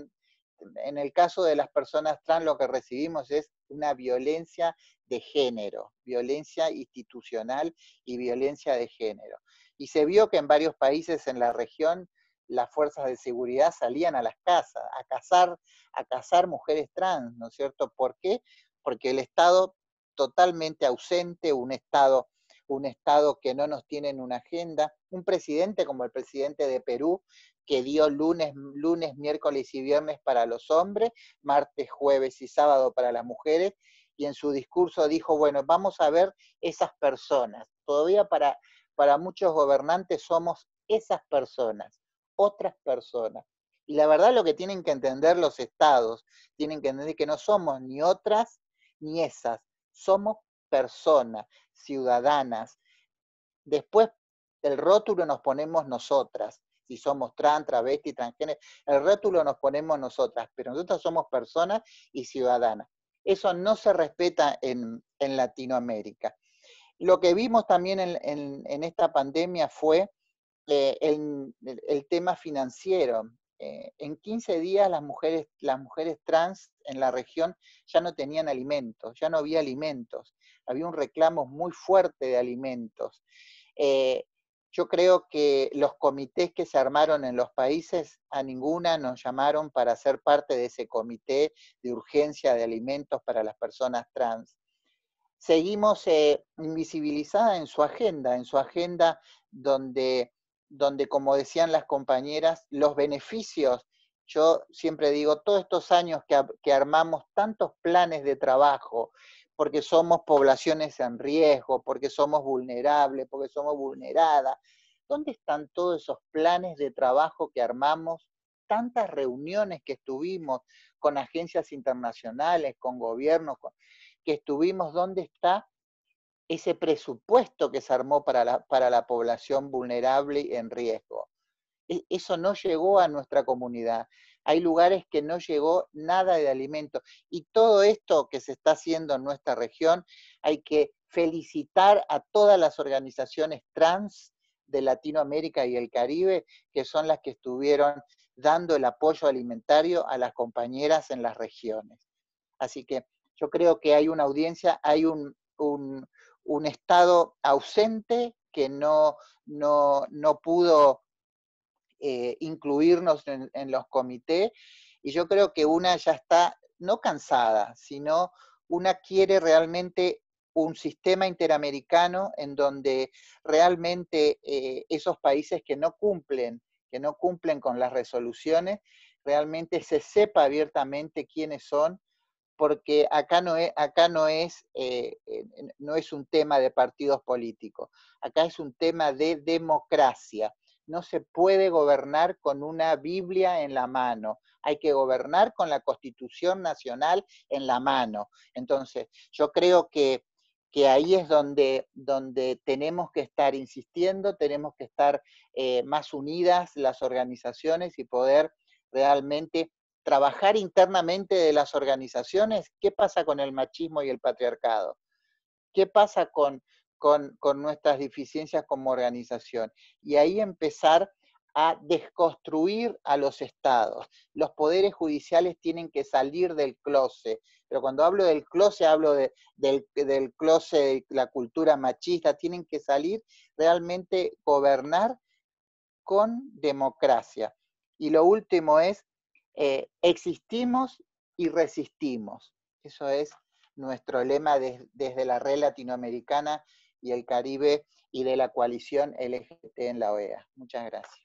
en el caso de las personas trans, lo que recibimos es una violencia de género, violencia institucional y violencia de género. Y se vio que en varios países en la región las fuerzas de seguridad salían a las casas a cazar mujeres trans, ¿no es cierto? ¿Por qué? Porque el Estado totalmente ausente, un Estado que no nos tiene en una agenda, un presidente como el presidente de Perú, que dio lunes, miércoles y viernes para los hombres, martes, jueves y sábado para las mujeres, y en su discurso dijo, bueno, vamos a ver esas personas. Todavía para muchos gobernantes somos esas personas, otras personas. Y la verdad lo que tienen que entender los estados, tienen que entender que no somos ni otras ni esas, somos personas, ciudadanas. Después el rótulo nos ponemos nosotras, si somos trans, travesti, transgénero, el rótulo nos ponemos nosotras, pero nosotras somos personas y ciudadanas. Eso no se respeta en Latinoamérica. Lo que vimos también en esta pandemia fue el tema financiero. En 15 días las mujeres trans en la región ya no tenían alimentos, ya no había alimentos, había un reclamo muy fuerte de alimentos. Yo creo que los comités que se armaron en los países, a ninguna nos llamaron para ser parte de ese comité de urgencia de alimentos para las personas trans. Seguimos invisibilizada en su agenda donde, como decían las compañeras, los beneficios, yo siempre digo, todos estos años que armamos tantos planes de trabajo, porque somos poblaciones en riesgo, porque somos vulnerables, porque somos vulneradas, ¿dónde están todos esos planes de trabajo que armamos? Tantas reuniones que estuvimos con agencias internacionales, con gobiernos, que estuvimos, ¿dónde está ese presupuesto que se armó para la población vulnerable y en riesgo? Eso no llegó a nuestra comunidad. Hay lugares que no llegó nada de alimento. Y todo esto que se está haciendo en nuestra región, hay que felicitar a todas las organizaciones trans de Latinoamérica y el Caribe, que son las que estuvieron dando el apoyo alimentario a las compañeras en las regiones. Así que yo creo que hay una audiencia, hay un Estado ausente que no pudo incluirnos en los comités, y yo creo que una ya está, no cansada, sino una quiere realmente un sistema interamericano en donde realmente esos países que no cumplen con las resoluciones, realmente se sepa abiertamente quiénes son, porque acá no es un tema de partidos políticos, acá es un tema de democracia. No se puede gobernar con una Biblia en la mano, hay que gobernar con la Constitución Nacional en la mano. Entonces, yo creo que ahí es donde tenemos que estar insistiendo, tenemos que estar más unidas las organizaciones y poder realmente trabajar internamente de las organizaciones. ¿Qué pasa con el machismo y el patriarcado? ¿Qué pasa con nuestras deficiencias como organización? Y ahí empezar a desconstruir a los estados. Los poderes judiciales tienen que salir del closet, pero cuando hablo del closet, hablo del closet de la cultura machista, tienen que salir realmente gobernar con democracia. Y lo último es, existimos y resistimos. Eso es nuestro lema desde la red latinoamericana y el Caribe y de la coalición LGBT en la OEA. Muchas gracias.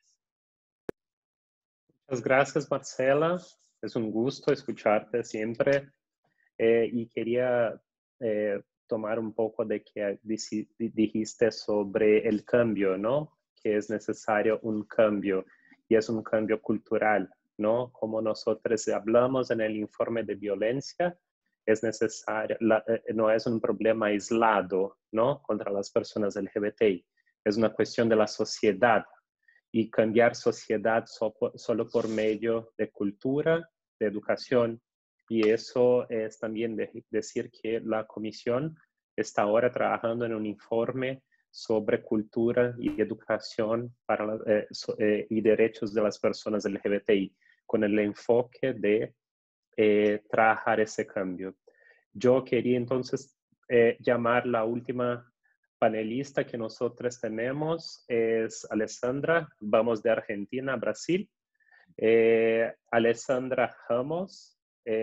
Muchas gracias, Marcela. Es un gusto escucharte siempre. Y quería tomar un poco de que dijiste sobre el cambio, ¿no? Que es necesario un cambio, y es un cambio cultural, ¿no? Como nosotros hablamos en el informe de violencia, es necesario, no es un problema aislado, ¿no? Contra las personas LGBTI, es una cuestión de la sociedad, y cambiar sociedad solo por medio de cultura, de educación. Y eso es también decir que la Comisión está ahora trabajando en un informe sobre cultura y educación para, y derechos de las personas LGBTI, con el enfoque de trabajar ese cambio. Yo quería entonces llamar la última panelista que nosotros tenemos es Alessandra. Vamos de Argentina a Brasil. Alessandra Ramos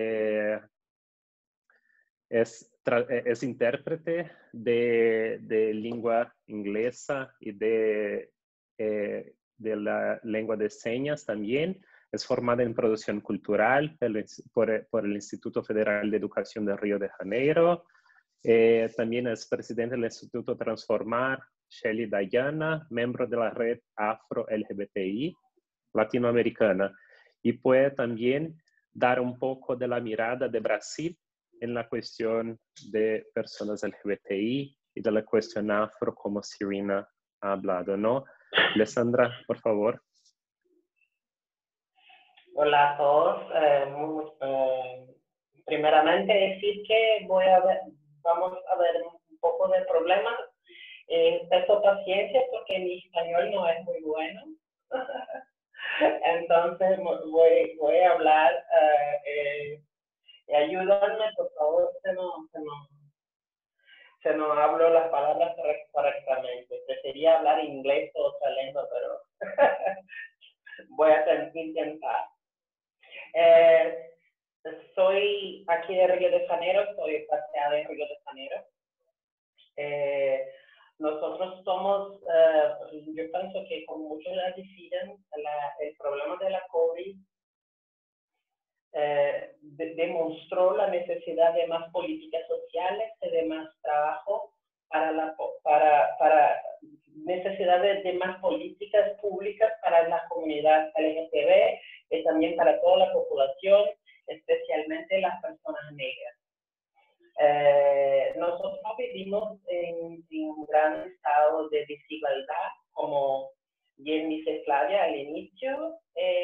es intérprete de lengua inglesa y de la lengua de señas también. Es formada en producción cultural por el Instituto Federal de Educación de Río de Janeiro. También es presidente del Instituto Transformar, Shelly Dayana, miembro de la red Afro-LGBTI latinoamericana. Y puede también dar un poco de la mirada de Brasil en la cuestión de personas LGBTI y de la cuestión afro, como Serena ha hablado, ¿no? Alessandra, por favor. Hola a todos. Primeramente decir que vamos a ver un poco de problemas. Tengo paciencia porque mi español no es muy bueno. Entonces voy a hablar. Ayúdame, por favor, se no hablo las palabras correctamente. Preferiría hablar inglés o otra lengua, pero voy a intentar. Soy aquí de Río de Janeiro, soy paseada en Río de Janeiro. Nosotros somos, yo pienso que como muchos ya deciden, el problema de la COVID demostró la necesidad de más políticas sociales y de más trabajo para necesidad de más políticas públicas para la comunidad LGTB y también para toda la población, especialmente las personas negras. Nosotros vivimos en un gran estado de desigualdad, como bien dice Flavia al inicio.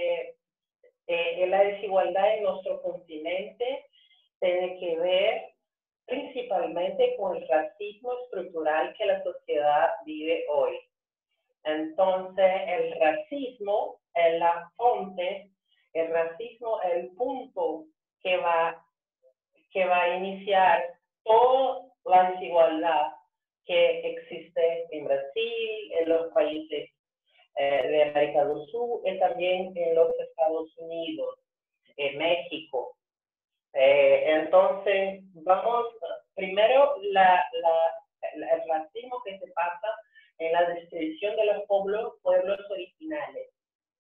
La desigualdad en nuestro continente tiene que ver principalmente con el racismo estructural que la sociedad vive hoy. Entonces, el racismo es la fuente, el racismo es el punto que va a iniciar toda la desigualdad que existe en Brasil, en los países de América del Sur y también en los Estados Unidos, en México. Entonces, vamos, primero, el racismo que se pasa en la descripción de los pueblos originales.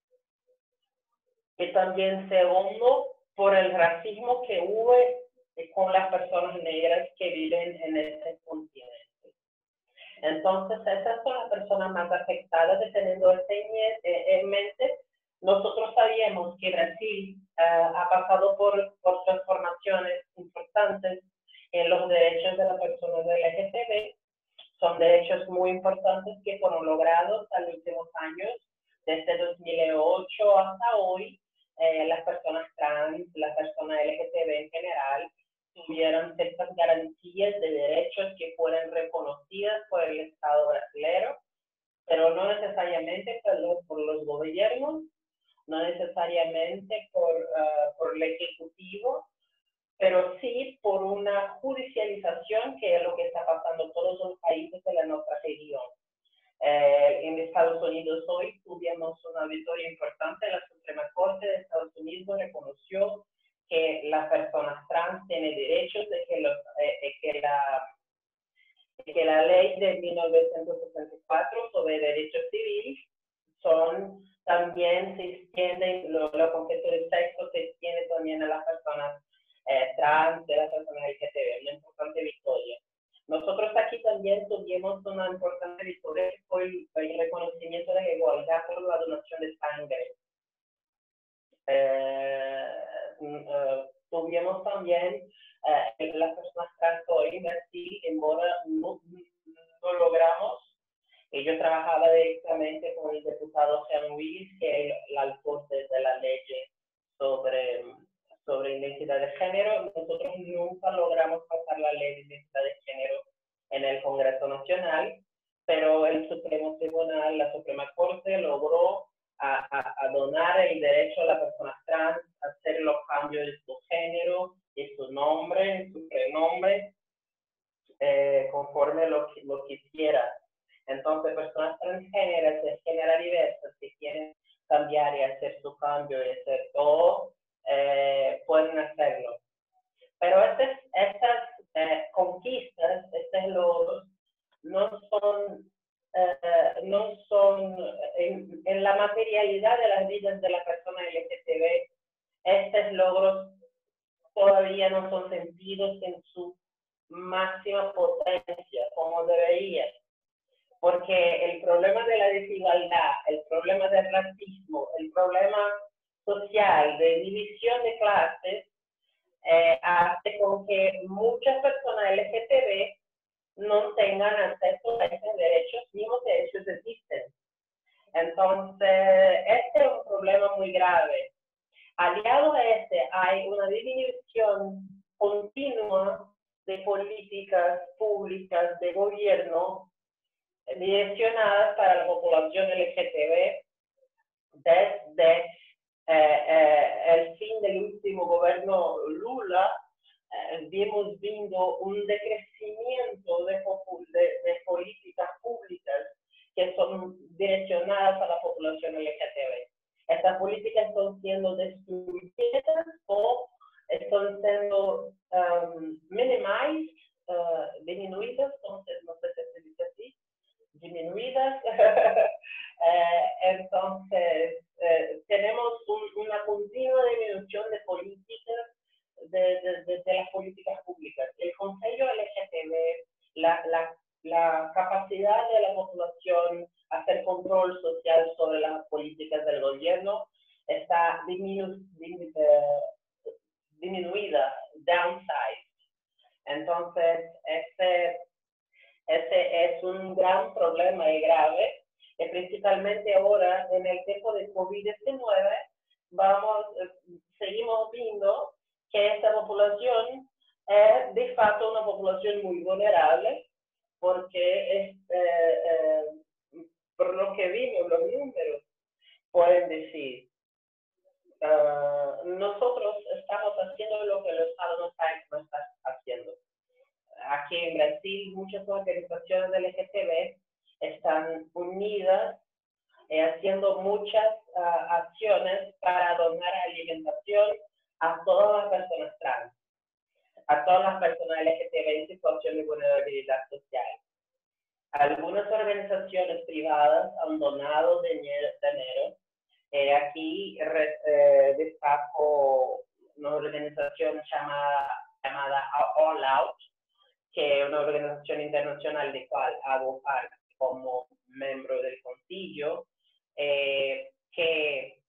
Y también, segundo, por el racismo que hubo con las personas negras que viven en este continente. Entonces, esas son las personas más afectadas. Teniendo esto en mente, nosotros sabíamos que Brasil ha pasado por transformaciones importantes en los derechos de las personas LGTB. Son derechos muy importantes que fueron logrados en los últimos años, desde 2008 hasta hoy. Las personas trans, las personas LGTB en general, tuvieron ciertas garantías de derechos que fueron reconocidas por el Estado brasileño, pero no necesariamente por los gobiernos, no necesariamente por el Ejecutivo, pero sí por una judicialización, que es lo que está pasando en todos los países de nuestra región. En Estados Unidos hoy tuvimos una victoria importante. La Suprema Corte de Estados Unidos reconoció que las personas trans tienen derechos, de que la ley de 1964 sobre derechos civiles también se extienden, los conceptos de sexo se extienden también a las personas trans, de las personas LGTB, una importante victoria. Nosotros aquí también tuvimos una importante victoria, que fue el reconocimiento de la igualdad por la donación de sangre. Tuvimos también las personas trans hoy en Brasil, no logramos. Yo trabajaba directamente con el diputado Jean Luis, que es el autor de la ley sobre identidad de género. Nosotros nunca logramos pasar la ley de identidad de género en el Congreso Nacional, pero el Supremo Tribunal, la Suprema Corte, logró a donar el derecho a las personas trans a hacer los cambios de su género, de su nombre, de su prenombre. conforme lo quisiera. Entonces, personas transgéneras, de género diversas, que quieren cambiar y hacer su cambio y hacer todo, pueden hacerlo. Pero estas conquistas, estos logros, no son en la materialidad de las vidas de la persona LGTB, estos logros todavía no son sentidos en su máxima potencia, como deberían. Porque el problema de la desigualdad, el problema del racismo, el problema social, de división de clases, hace con que muchas personas LGTB no tengan acceso a estos derechos, mismos derechos existen. Entonces, este es un problema muy grave. Aliado a este, hay una disminución continua de políticas públicas de gobierno direccionadas para la población LGTB desde el fin del último gobierno Lula. Hemos visto un decrecimiento de políticas públicas que son direccionadas a la población LGTB. Estas políticas están siendo destruidas o están siendo disminuidas, no sé si se dice así, disminuidas. Entonces, tenemos una continua disminución de políticas, de las políticas públicas. El Consejo LGTB, la capacidad de la población a hacer control social sobre las políticas del gobierno está disminuida, downsized. Entonces, ese es un gran problema y grave, y principalmente ahora en el tiempo de COVID-19 seguimos viendo que esta población es de facto una población muy vulnerable, porque por lo que vimos, los números pueden decir, nosotros estamos haciendo lo que el Estado no está haciendo. Aquí en Brasil, muchas organizaciones LGTB están unidas haciendo muchas acciones para donar alimentación a todas las personas trans, a todas las personas LGTB en situación de vulnerabilidad social. Algunas organizaciones privadas han donado dinero. Aquí destaco una organización llamada All Out, que es una organización internacional de cual hago parte como miembro del Consejo, que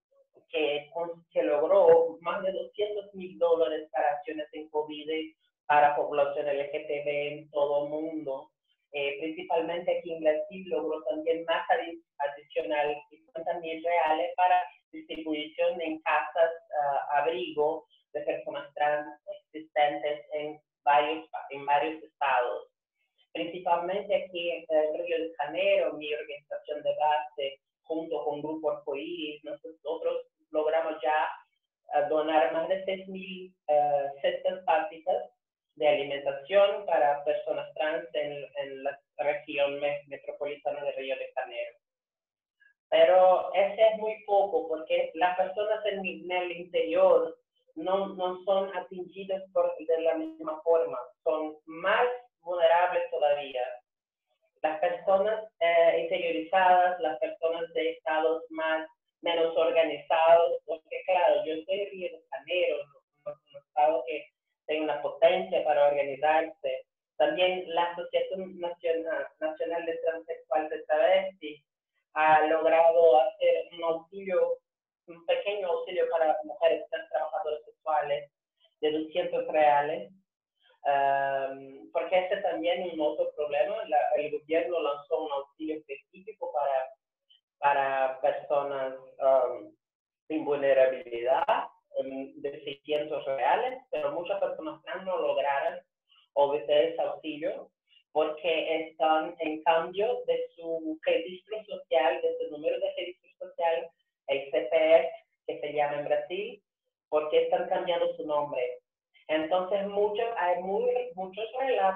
logró más de $200,000 para acciones en COVID para población LGTB en todo el mundo. Principalmente aquí en Brasil logró también más adicional $50,000 reales para distribución en casas abrigo de personas trans existentes en varios estados. Principalmente aquí en Río de Janeiro, mi organización de base, junto con Grupo Arcoíris, nosotros logramos ya donar más de 6,000 cestas básicas de alimentación para personas trans en la región metropolitana de Río de Janeiro. Pero ese es muy poco, porque las personas en el interior no son atingidas de la misma forma, son más vulnerables todavía. Las personas interiorizadas, las personas de estados menos organizados, porque claro, yo soy de Río de Janeiro, un estado que tiene una potencia para organizarse. También la Asociación Nacional de Transexuales de Travestis ha logrado hacer un pequeño auxilio para mujeres trabajadoras sexuales de $200 porque ese también es un otro problema. El gobierno lanzó un auxilio específico para personas sin vulnerabilidad de $600, pero muchas personas trans no lograron obtener ese auxilio porque están en cambio de su registro social, de su número de registro social, el CPF, que se llama en Brasil, porque están cambiando su nombre. Entonces, hay muchos relatos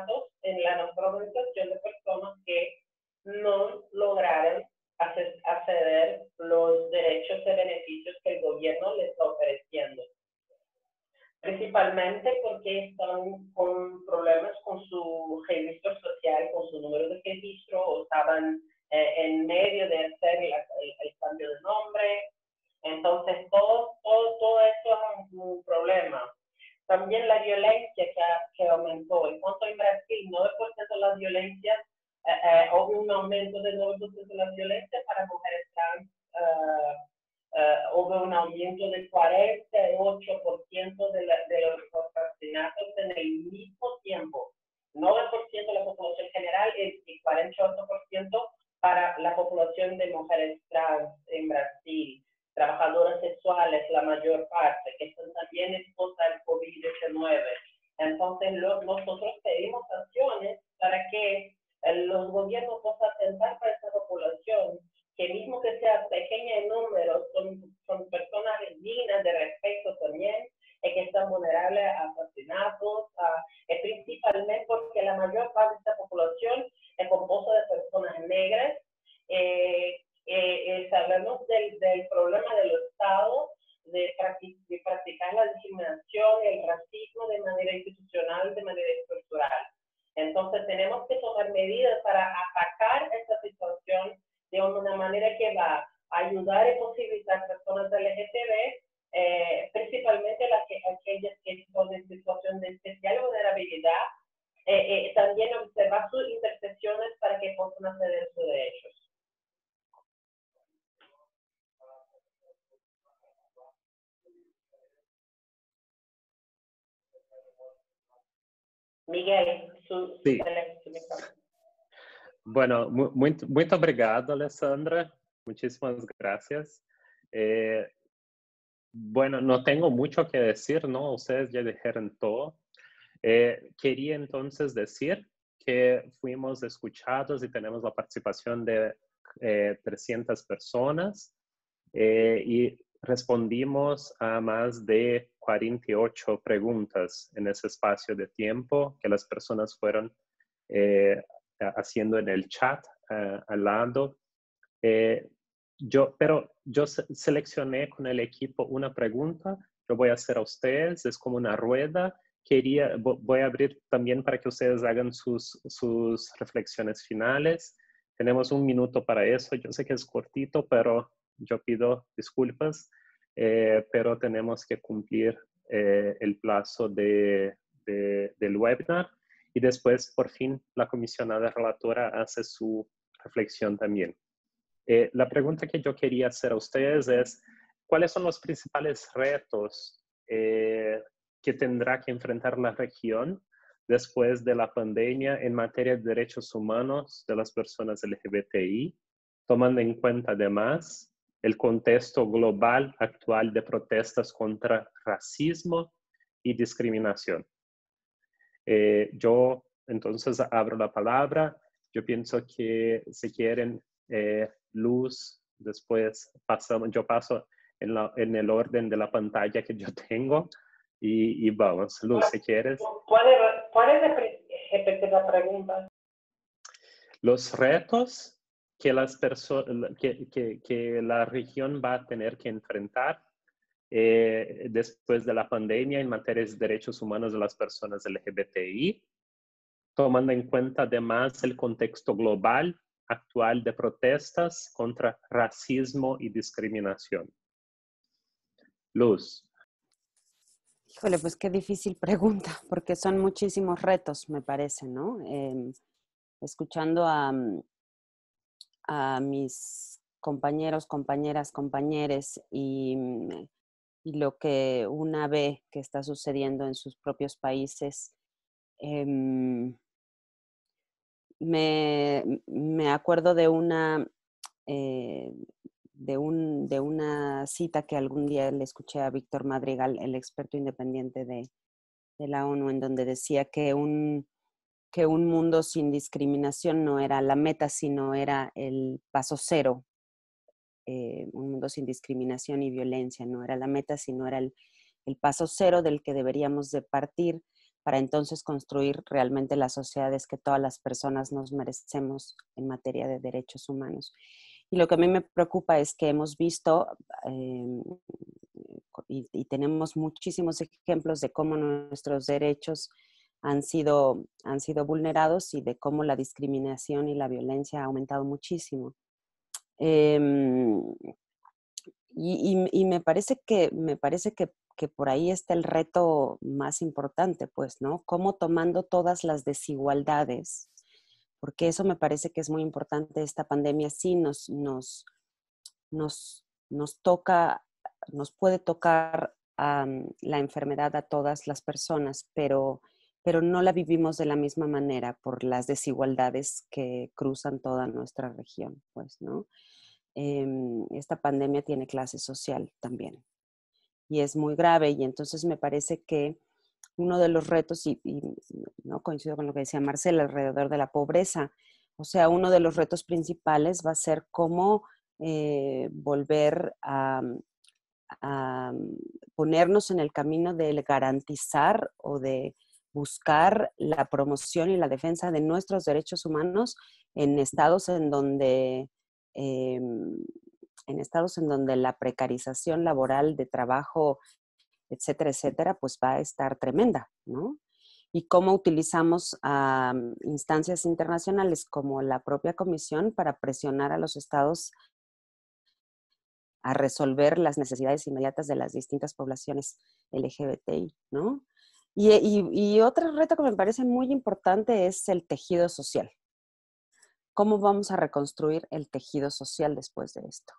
en la no programación de personas que no lograron acceder los derechos y beneficios que el gobierno les está ofreciendo. Principalmente porque están con problemas con su registro social, con su número de registro, o estaban en medio de hacer el cambio de nombre. Entonces, todo esto es un problema. También la violencia que aumentó. En cuanto en Brasil, 9% de las violencias, hubo un aumento de 9% de las violencias para mujeres trans. Hubo un aumento de 48% de los asesinatos en el mismo tiempo. 9% de la población general y 48% para la población de mujeres trans en Brasil. Trabajadoras sexuales, la mayor parte, que son también expuestas al COVID-19. Entonces, nosotros pedimos acciones para que los gobiernos puedan atentar para esta población, que mismo que sea pequeña en número, son personas dignas de respeto también, y que están vulnerables a asesinatos, principalmente porque la mayor parte de esta población es compuesta de personas negras. Hablamos del problema del Estado, de practicar la discriminación y el racismo de manera institucional, de manera estructural. Entonces tenemos que tomar medidas para atacar esta situación de una manera que va a ayudar y posibilitar a personas LGTB, principalmente aquellas que están en situación de especial vulnerabilidad, también observar sus intersecciones para que puedan acceder a sus derechos. Miguel, Sí. Bueno, muito obrigado, Alessandra. Muchísimas gracias. Bueno, no tengo mucho que decir, ¿no? Ustedes ya dijeron todo. Quería entonces decir que fuimos escuchados y tenemos la participación de 300 personas y respondimos a más de 48 preguntas en ese espacio de tiempo que las personas fueron haciendo en el chat al lado. Pero yo seleccioné con el equipo una pregunta, yo voy a hacer a ustedes, es como una rueda. Voy a abrir también para que ustedes hagan sus reflexiones finales. Tenemos 1 minuto para eso, yo sé que es cortito, pero yo pido disculpas, pero tenemos que cumplir el plazo del webinar y después, por fin, la comisionada relatora hace su reflexión también. La pregunta que yo quería hacer a ustedes es, ¿cuáles son los principales retos que tendrá que enfrentar la región después de la pandemia en materia de derechos humanos de las personas LGBTI, tomando en cuenta además el contexto global actual de protestas contra racismo y discriminación? Yo entonces abro la palabra. Yo pienso que si quieren, Luz, después yo paso en el orden de la pantalla que yo tengo y vamos. Luz, si quieres. ¿Puedes repetir la pregunta? Los retos que la región va a tener que enfrentar después de la pandemia en materia de derechos humanos de las personas LGBTI, tomando en cuenta además el contexto global actual de protestas contra racismo y discriminación. Luz. Híjole, pues qué difícil pregunta, porque son muchísimos retos, me parece, ¿no? Escuchando a mis compañeros, compañeras, compañeres y lo que una ve que está sucediendo en sus propios países, me acuerdo de una cita que algún día le escuché a Víctor Madrigal, el experto independiente de la ONU, en donde decía que un mundo sin discriminación no era la meta, sino era el paso cero. Un mundo sin discriminación y violencia no era la meta, sino era el paso cero del que deberíamos de partir para entonces construir realmente las sociedades que todas las personas nos merecemos en materia de derechos humanos. Y lo que a mí me preocupa es que hemos visto y tenemos muchísimos ejemplos de cómo nuestros derechos han sido vulnerados y de cómo la discriminación y la violencia ha aumentado muchísimo. Y me parece que por ahí está el reto más importante, pues, ¿no? Cómo tomando todas las desigualdades, porque eso me parece que es muy importante. Esta pandemia sí nos toca, nos puede tocar la enfermedad a todas las personas, pero no la vivimos de la misma manera por las desigualdades que cruzan toda nuestra región, pues, ¿no? Esta pandemia tiene clase social también y es muy grave, y entonces me parece que uno de los retos, y no coincido con lo que decía Marcela alrededor de la pobreza, o sea, uno de los retos principales va a ser cómo volver a ponernos en el camino de garantizar o de buscar la promoción y la defensa de nuestros derechos humanos en estados en donde la precarización laboral de trabajo, etcétera, etcétera, pues va a estar tremenda, ¿no? Y cómo utilizamos instancias internacionales como la propia Comisión para presionar a los estados a resolver las necesidades inmediatas de las distintas poblaciones LGBTI, ¿no? Y otro reto que me parece muy importante es el tejido social. ¿Cómo vamos a reconstruir el tejido social después de esto?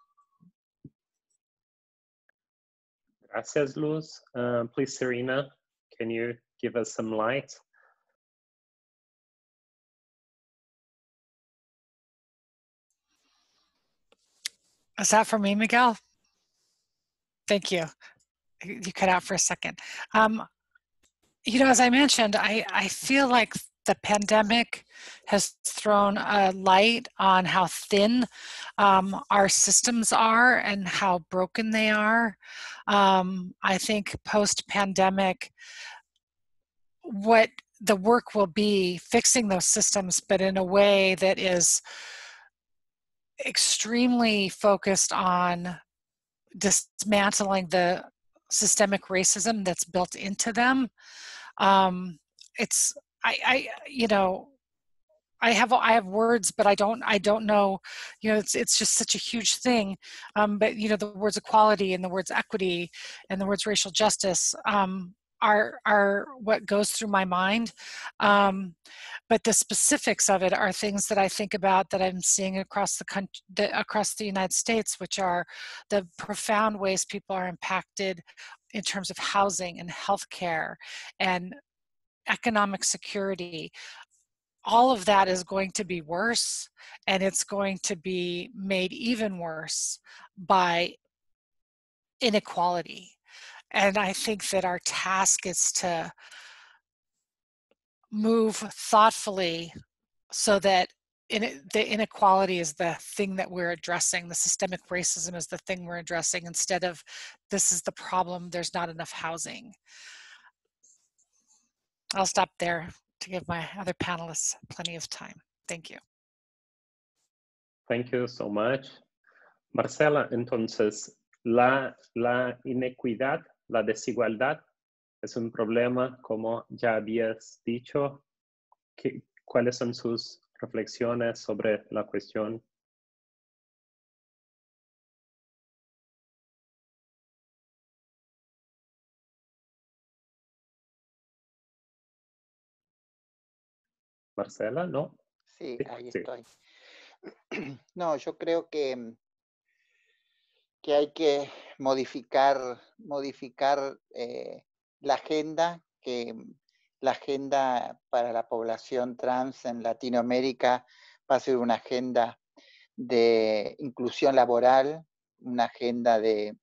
Gracias, Luz. Please, Serena, can you give us some light? Is that for me, Miguel? Thank you. You cut out for a second. You know, as I mentioned, I feel like the pandemic has thrown a light on how thin our systems are and how broken they are. I think post-pandemic, what the work will be fixing those systems, but in a way that is extremely focused on dismantling the systemic racism that's built into them. You know, I have words, but I don't know, you know, it's just such a huge thing. But you know, the words equality and the words equity and the words racial justice are what goes through my mind. But the specifics of it are things that I think about that I'm seeing across the country, across the United States, which are the profound ways people are impacted in terms of housing and healthcare and economic security. All of that is going to be worse, and it's going to be made even worse by inequality. And I think that our task is to move thoughtfully so that the inequality is the thing that we're addressing, the systemic racism is the thing we're addressing, instead of this is the problem, there's not enough housing. I'll stop there to give my other panelists plenty of time. Thank you. Thank you so much. Marcela, entonces, la inequidad, la desigualdad es un problema, como ya habías dicho. ¿Cuáles son sus reflexiones sobre la cuestión? Marcela, ¿no? Sí, ahí estoy. No, yo creo que hay que modificar la agenda, que la agenda para la población trans en Latinoamérica va a ser una agenda de inclusión laboral, una agenda de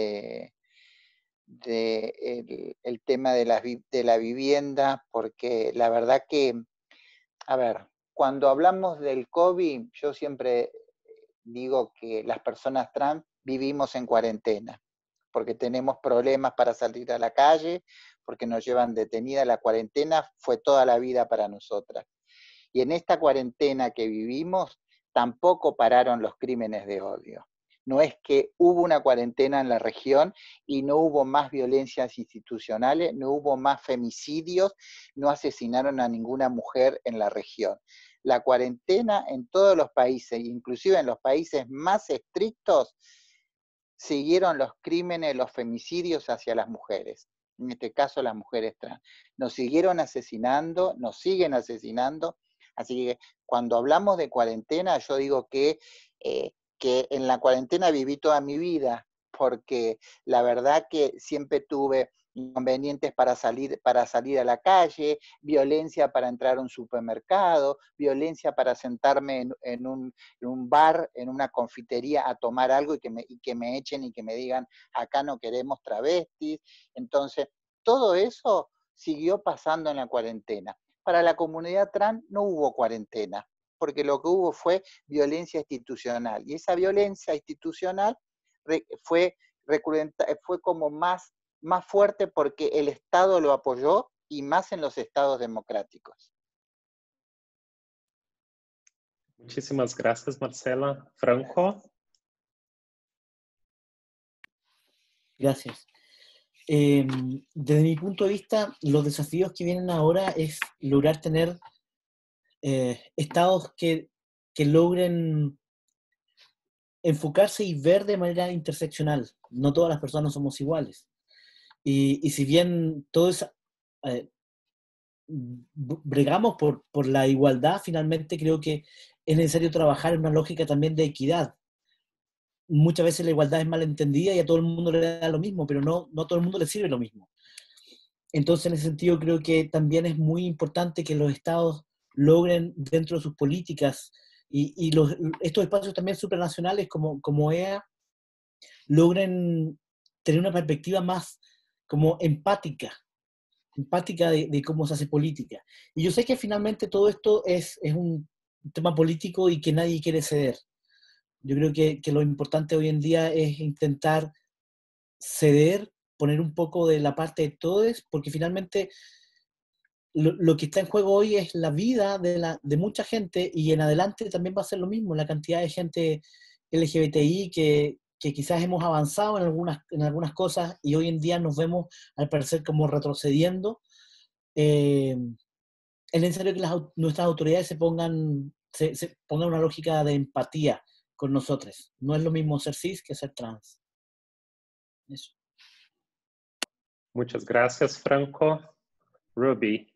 el tema de la vivienda, porque la verdad que, a ver, cuando hablamos del COVID, yo siempre digo que las personas trans vivimos en cuarentena, porque tenemos problemas para salir a la calle, porque nos llevan detenidas. La cuarentena fue toda la vida para nosotras. Y en esta cuarentena que vivimos, tampoco pararon los crímenes de odio. No es que hubo una cuarentena en la región y no hubo más violencias institucionales, no hubo más femicidios, no asesinaron a ninguna mujer en la región. La cuarentena en todos los países, inclusive en los países más estrictos, siguieron los crímenes, los femicidios hacia las mujeres. En este caso, las mujeres trans. Nos siguieron asesinando, nos siguen asesinando. Así que cuando hablamos de cuarentena, yo digo que en la cuarentena viví toda mi vida, porque la verdad que siempre tuve inconvenientes para salir a la calle, violencia para entrar a un supermercado, violencia para sentarme en un bar, en una confitería a tomar algo y que me echen y que me digan, acá no queremos travestis. Entonces, todo eso siguió pasando en la cuarentena. Para la comunidad trans no hubo cuarentena, porque lo que hubo fue violencia institucional. Y esa violencia institucional fue como más fuerte porque el Estado lo apoyó, y más en los estados democráticos. Muchísimas gracias, Marcela. Franco. Gracias. Desde mi punto de vista, los desafíos que vienen ahora es lograr tener estados que logren enfocarse y ver de manera interseccional. No todas las personas somos iguales. Y si bien todos bregamos por la igualdad, finalmente creo que es necesario trabajar en una lógica también de equidad. Muchas veces la igualdad es malentendida y a todo el mundo le da lo mismo, pero no a todo el mundo le sirve lo mismo. Entonces, en ese sentido, creo que también es muy importante que los estados logren, dentro de sus políticas, y estos espacios también supranacionales como EA, logren tener una perspectiva más como empática de cómo se hace política. Y yo sé que finalmente todo esto es un tema político y que nadie quiere ceder. Yo creo que lo importante hoy en día es intentar ceder, poner un poco de la parte de todos, porque finalmente lo que está en juego hoy es la vida de mucha gente, y en adelante también va a ser lo mismo, la cantidad de gente LGBTI que quizás hemos avanzado en algunas cosas y hoy en día nos vemos al parecer como retrocediendo. Es necesario que nuestras autoridades se pongan una lógica de empatía con nosotros. No es lo mismo ser cis que ser trans. Eso. Muchas gracias, Franco. Ruby,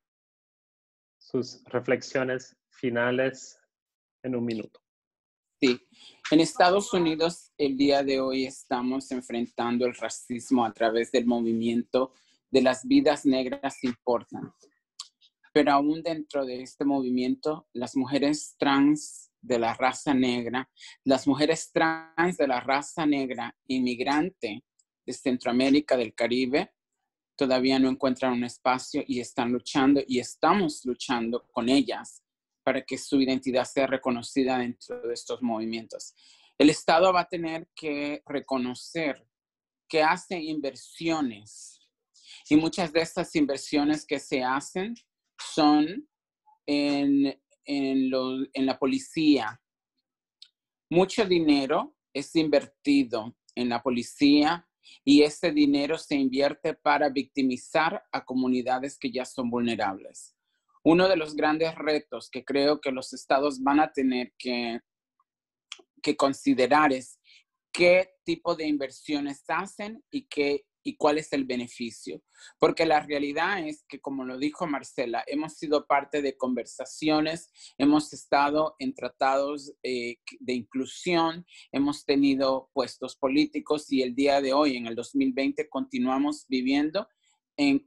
sus reflexiones finales en un minuto. Sí, en Estados Unidos el día de hoy estamos enfrentando el racismo a través del movimiento de las vidas negras importan. Pero aún dentro de este movimiento, las mujeres trans de la raza negra, las mujeres trans de la raza negra inmigrante de Centroamérica, del Caribe, todavía no encuentran un espacio y están luchando y estamos luchando con ellas para que su identidad sea reconocida dentro de estos movimientos. El Estado va a tener que reconocer que hace inversiones y muchas de estas inversiones que se hacen son en la policía. Mucho dinero es invertido en la policía y ese dinero se invierte para victimizar a comunidades que ya son vulnerables. Uno de los grandes retos que creo que los estados van a tener que considerar es qué tipo de inversiones hacen y cuál es el beneficio. Porque la realidad es que, como lo dijo Marcela, hemos sido parte de conversaciones, hemos estado en tratados de inclusión, hemos tenido puestos políticos y el día de hoy, en el 2020, continuamos viviendo en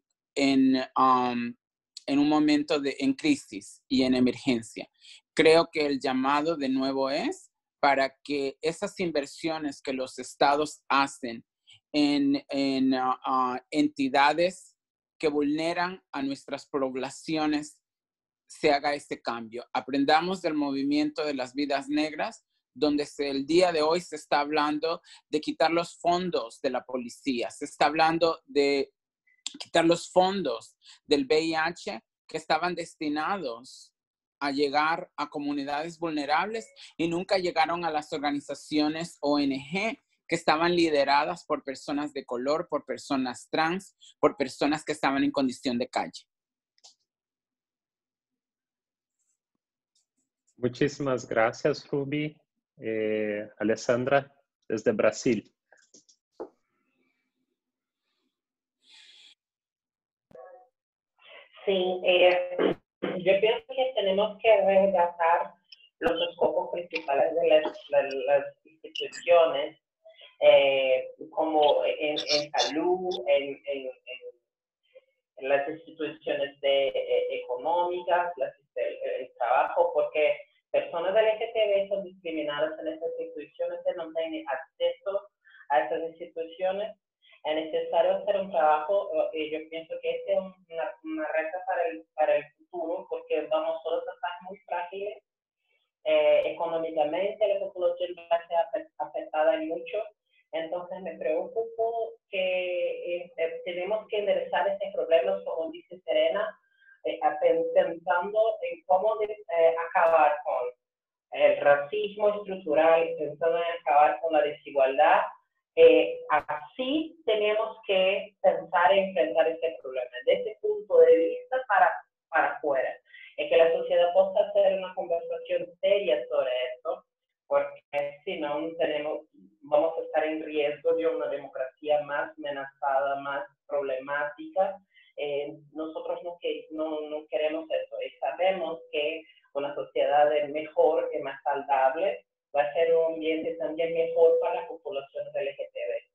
un momento en crisis y en emergencia. Creo que el llamado de nuevo es para que esas inversiones que los estados hacen en entidades que vulneran a nuestras poblaciones, se haga este cambio. Aprendamos del movimiento de las vidas negras, donde el día de hoy se está hablando de quitar los fondos de la policía, se está hablando de quitar los fondos del VIH que estaban destinados a llegar a comunidades vulnerables y nunca llegaron a las organizaciones ONG que estaban lideradas por personas de color, por personas trans, por personas que estaban en condición de calle. Muchísimas gracias, Ruby. Alessandra, desde Brasil. Sí, yo pienso que tenemos que resgatar los escopos principales de las instituciones, como en salud, en las instituciones económicas, el trabajo, porque personas LGTB son discriminadas en estas instituciones y no tienen acceso a estas instituciones. Es necesario hacer un trabajo, y yo pienso que esta es una reta para el futuro, porque vamos todos a estar muy frágiles económicamente, la población va a ser afectada mucho. Entonces me preocupo que tenemos que enderezar este problema, como dice Serena, pensando en cómo acabar con el racismo estructural, pensando en acabar con la desigualdad. Así tenemos que pensar en enfrentar este problema, desde ese punto de vista para afuera. Que la sociedad pueda hacer una conversación seria sobre esto, porque si no, vamos a estar en riesgo de una democracia más amenazada, más problemática. Nosotros no queremos eso y sabemos que una sociedad mejor y más saludable va a ser un ambiente también mejor para la población LGTB.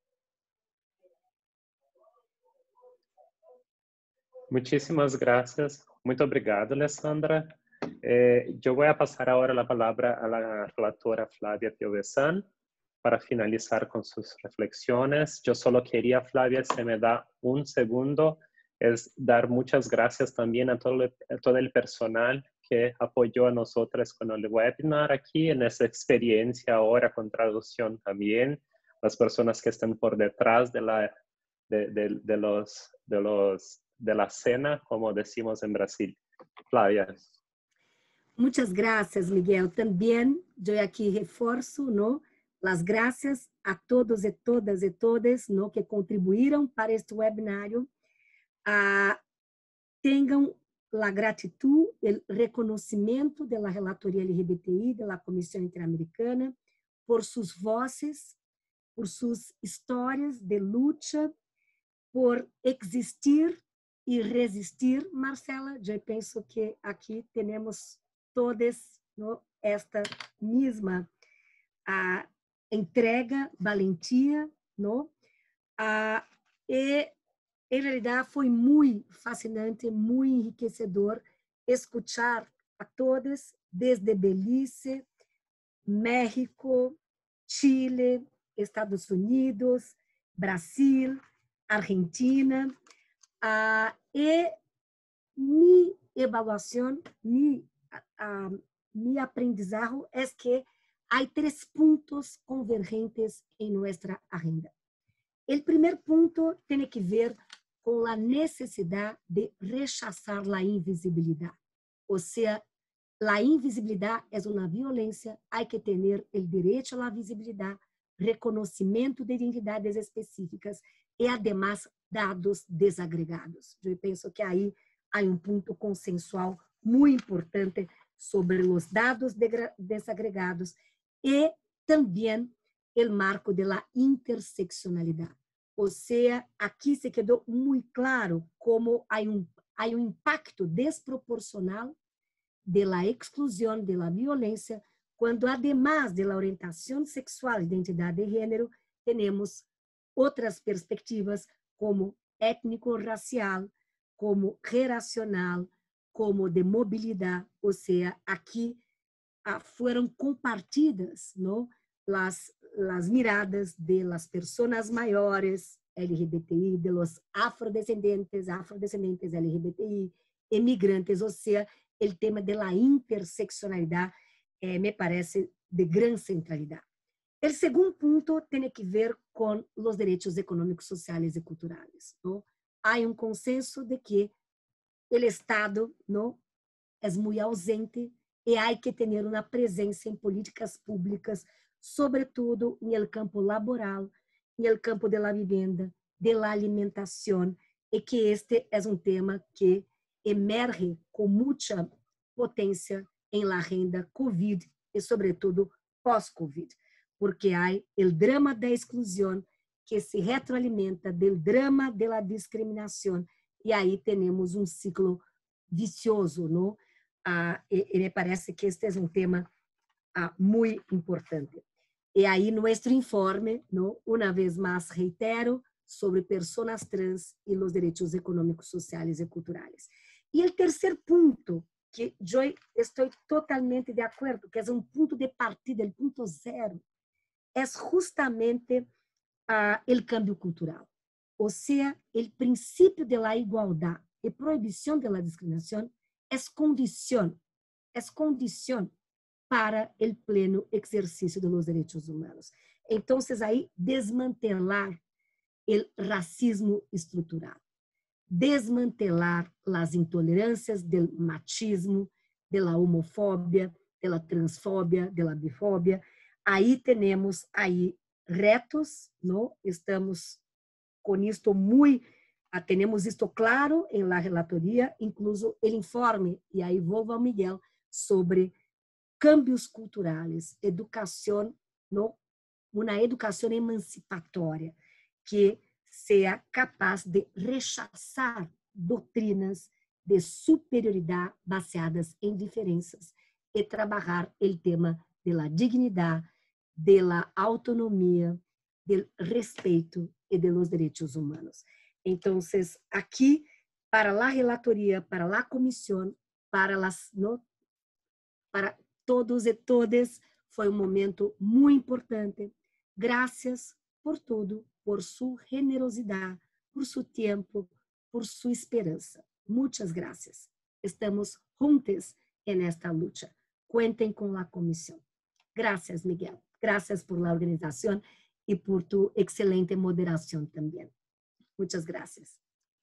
Muchísimas gracias. Muito obrigado, Alessandra. Eu vou passar agora a palavra à relatora Flávia Piovesan para finalizar com suas reflexões. Eu só queria, Flávia, se me dá um segundo, dar muitas graças também a todo o personal que apoyó a nosotros con el webinar aquí, en esa experiencia ahora con traducción también, las personas que están por detrás de la cena, como decimos en Brasil. Flávia. Muchas gracias, Miguel. También yo aquí refuerzo, ¿no?, las gracias a todos y todas, ¿no?, que contribuyeron para este webinario. Tengan la gratitud, el reconocimiento de la Relatoría LGBTI, de la Comisión Interamericana, por sus voces, por sus historias de lucha, por existir y resistir. Marcela, yo pienso que aquí tenemos todos, ¿no?, esta misma entrega, valentía, ¿no? En realidad fue muy fascinante, muy enriquecedor escuchar a todos desde Belice, México, Chile, Estados Unidos, Brasil, Argentina. Y mi evaluación, mi aprendizaje es que hay 3 puntos convergentes en nuestra agenda. El primer punto tiene que ver con la necesidad de rechazar la invisibilidad. O sea, la invisibilidad es una violencia, hay que tener el derecho a la visibilidad, reconocimiento de identidades específicas y además dados desagregados. Yo pienso que ahí hay un punto consensual muy importante sobre los dados desagregados y también el marco de la interseccionalidad. O sea, aquí se quedó muy claro cómo hay un impacto desproporcional de la exclusión, de la violencia, cuando además de la orientación sexual e identidad de género, tenemos otras perspectivas como étnico-racial, como geracional, como de movilidad. O sea, aquí fueron compartidas, ¿no?, las miradas de las personas mayores LGBTI, de los afrodescendentes LGBTI, emigrantes, o sea, el tema de la interseccionalidad me parece de gran centralidad. El segundo punto tiene que ver con los derechos económicos, sociales y culturales, ¿no? há um consenso de que o Estado não é muito ausente e há que ter uma presença em políticas públicas, sobretudo no campo laboral, no campo da vivienda, da alimentação, e que este é um tema que emerge com muita potência em la agenda COVID e, sobretudo, pós-COVID, porque há o drama da exclusão que se retroalimenta do drama da discriminação, e aí temos um ciclo vicioso, não? E me parece que este é um tema muito importante. E aí, nosso informe, não? Uma vez mais, reitero, sobre pessoas trans e os direitos econômicos, sociais e culturais. E o terceiro ponto, que eu estou totalmente de acordo, que é um ponto de partida, o ponto zero, é justamente o câmbio cultural. Ou seja, o princípio da igualdade e proibição da discriminação é condição para o pleno exercício dos direitos humanos. Então, aí, desmantelar o racismo estrutural, desmantelar as intolerâncias do machismo, da homofobia, da transfobia, da bifobia. Aí temos retos, não? Estamos com isto temos isto claro em la relatoria, incluso o informe, e aí volvo ao Miguel, sobre cambios culturais, educação, não? Uma educação emancipatória, que seja capaz de rechaçar doutrinas de superioridade baseadas em diferenças e trabalhar o tema da dignidade, da autonomia, do respeito e de los direitos humanos. Então, aqui, para a relatoria, para a comissão, para todos e todas, foi um momento muito importante. Graças por tudo, por sua generosidade, por seu tempo, por sua esperança. Muitas graças. Estamos juntos nesta luta. Cuentem com a comissão. Graças, Miguel. Graças por la organização e por tu excelente moderação também. Muitas graças.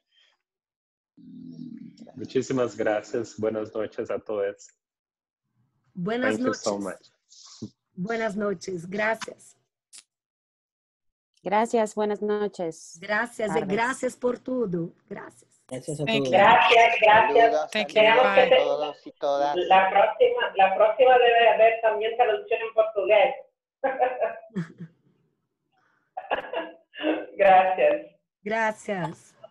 Muchísimas gracias. Buenas noches a todos. Buenas noches. Thank you so much. Buenas noches. Gracias. Gracias, buenas noches. Gracias, y gracias por todo. Gracias. Gracias a Thank todos. you. Gracias, gracias. Saludos, Thank you. Tenemos saludos que a todos y todas. la próxima debe haber también traducción en portugués. Gracias. Gracias.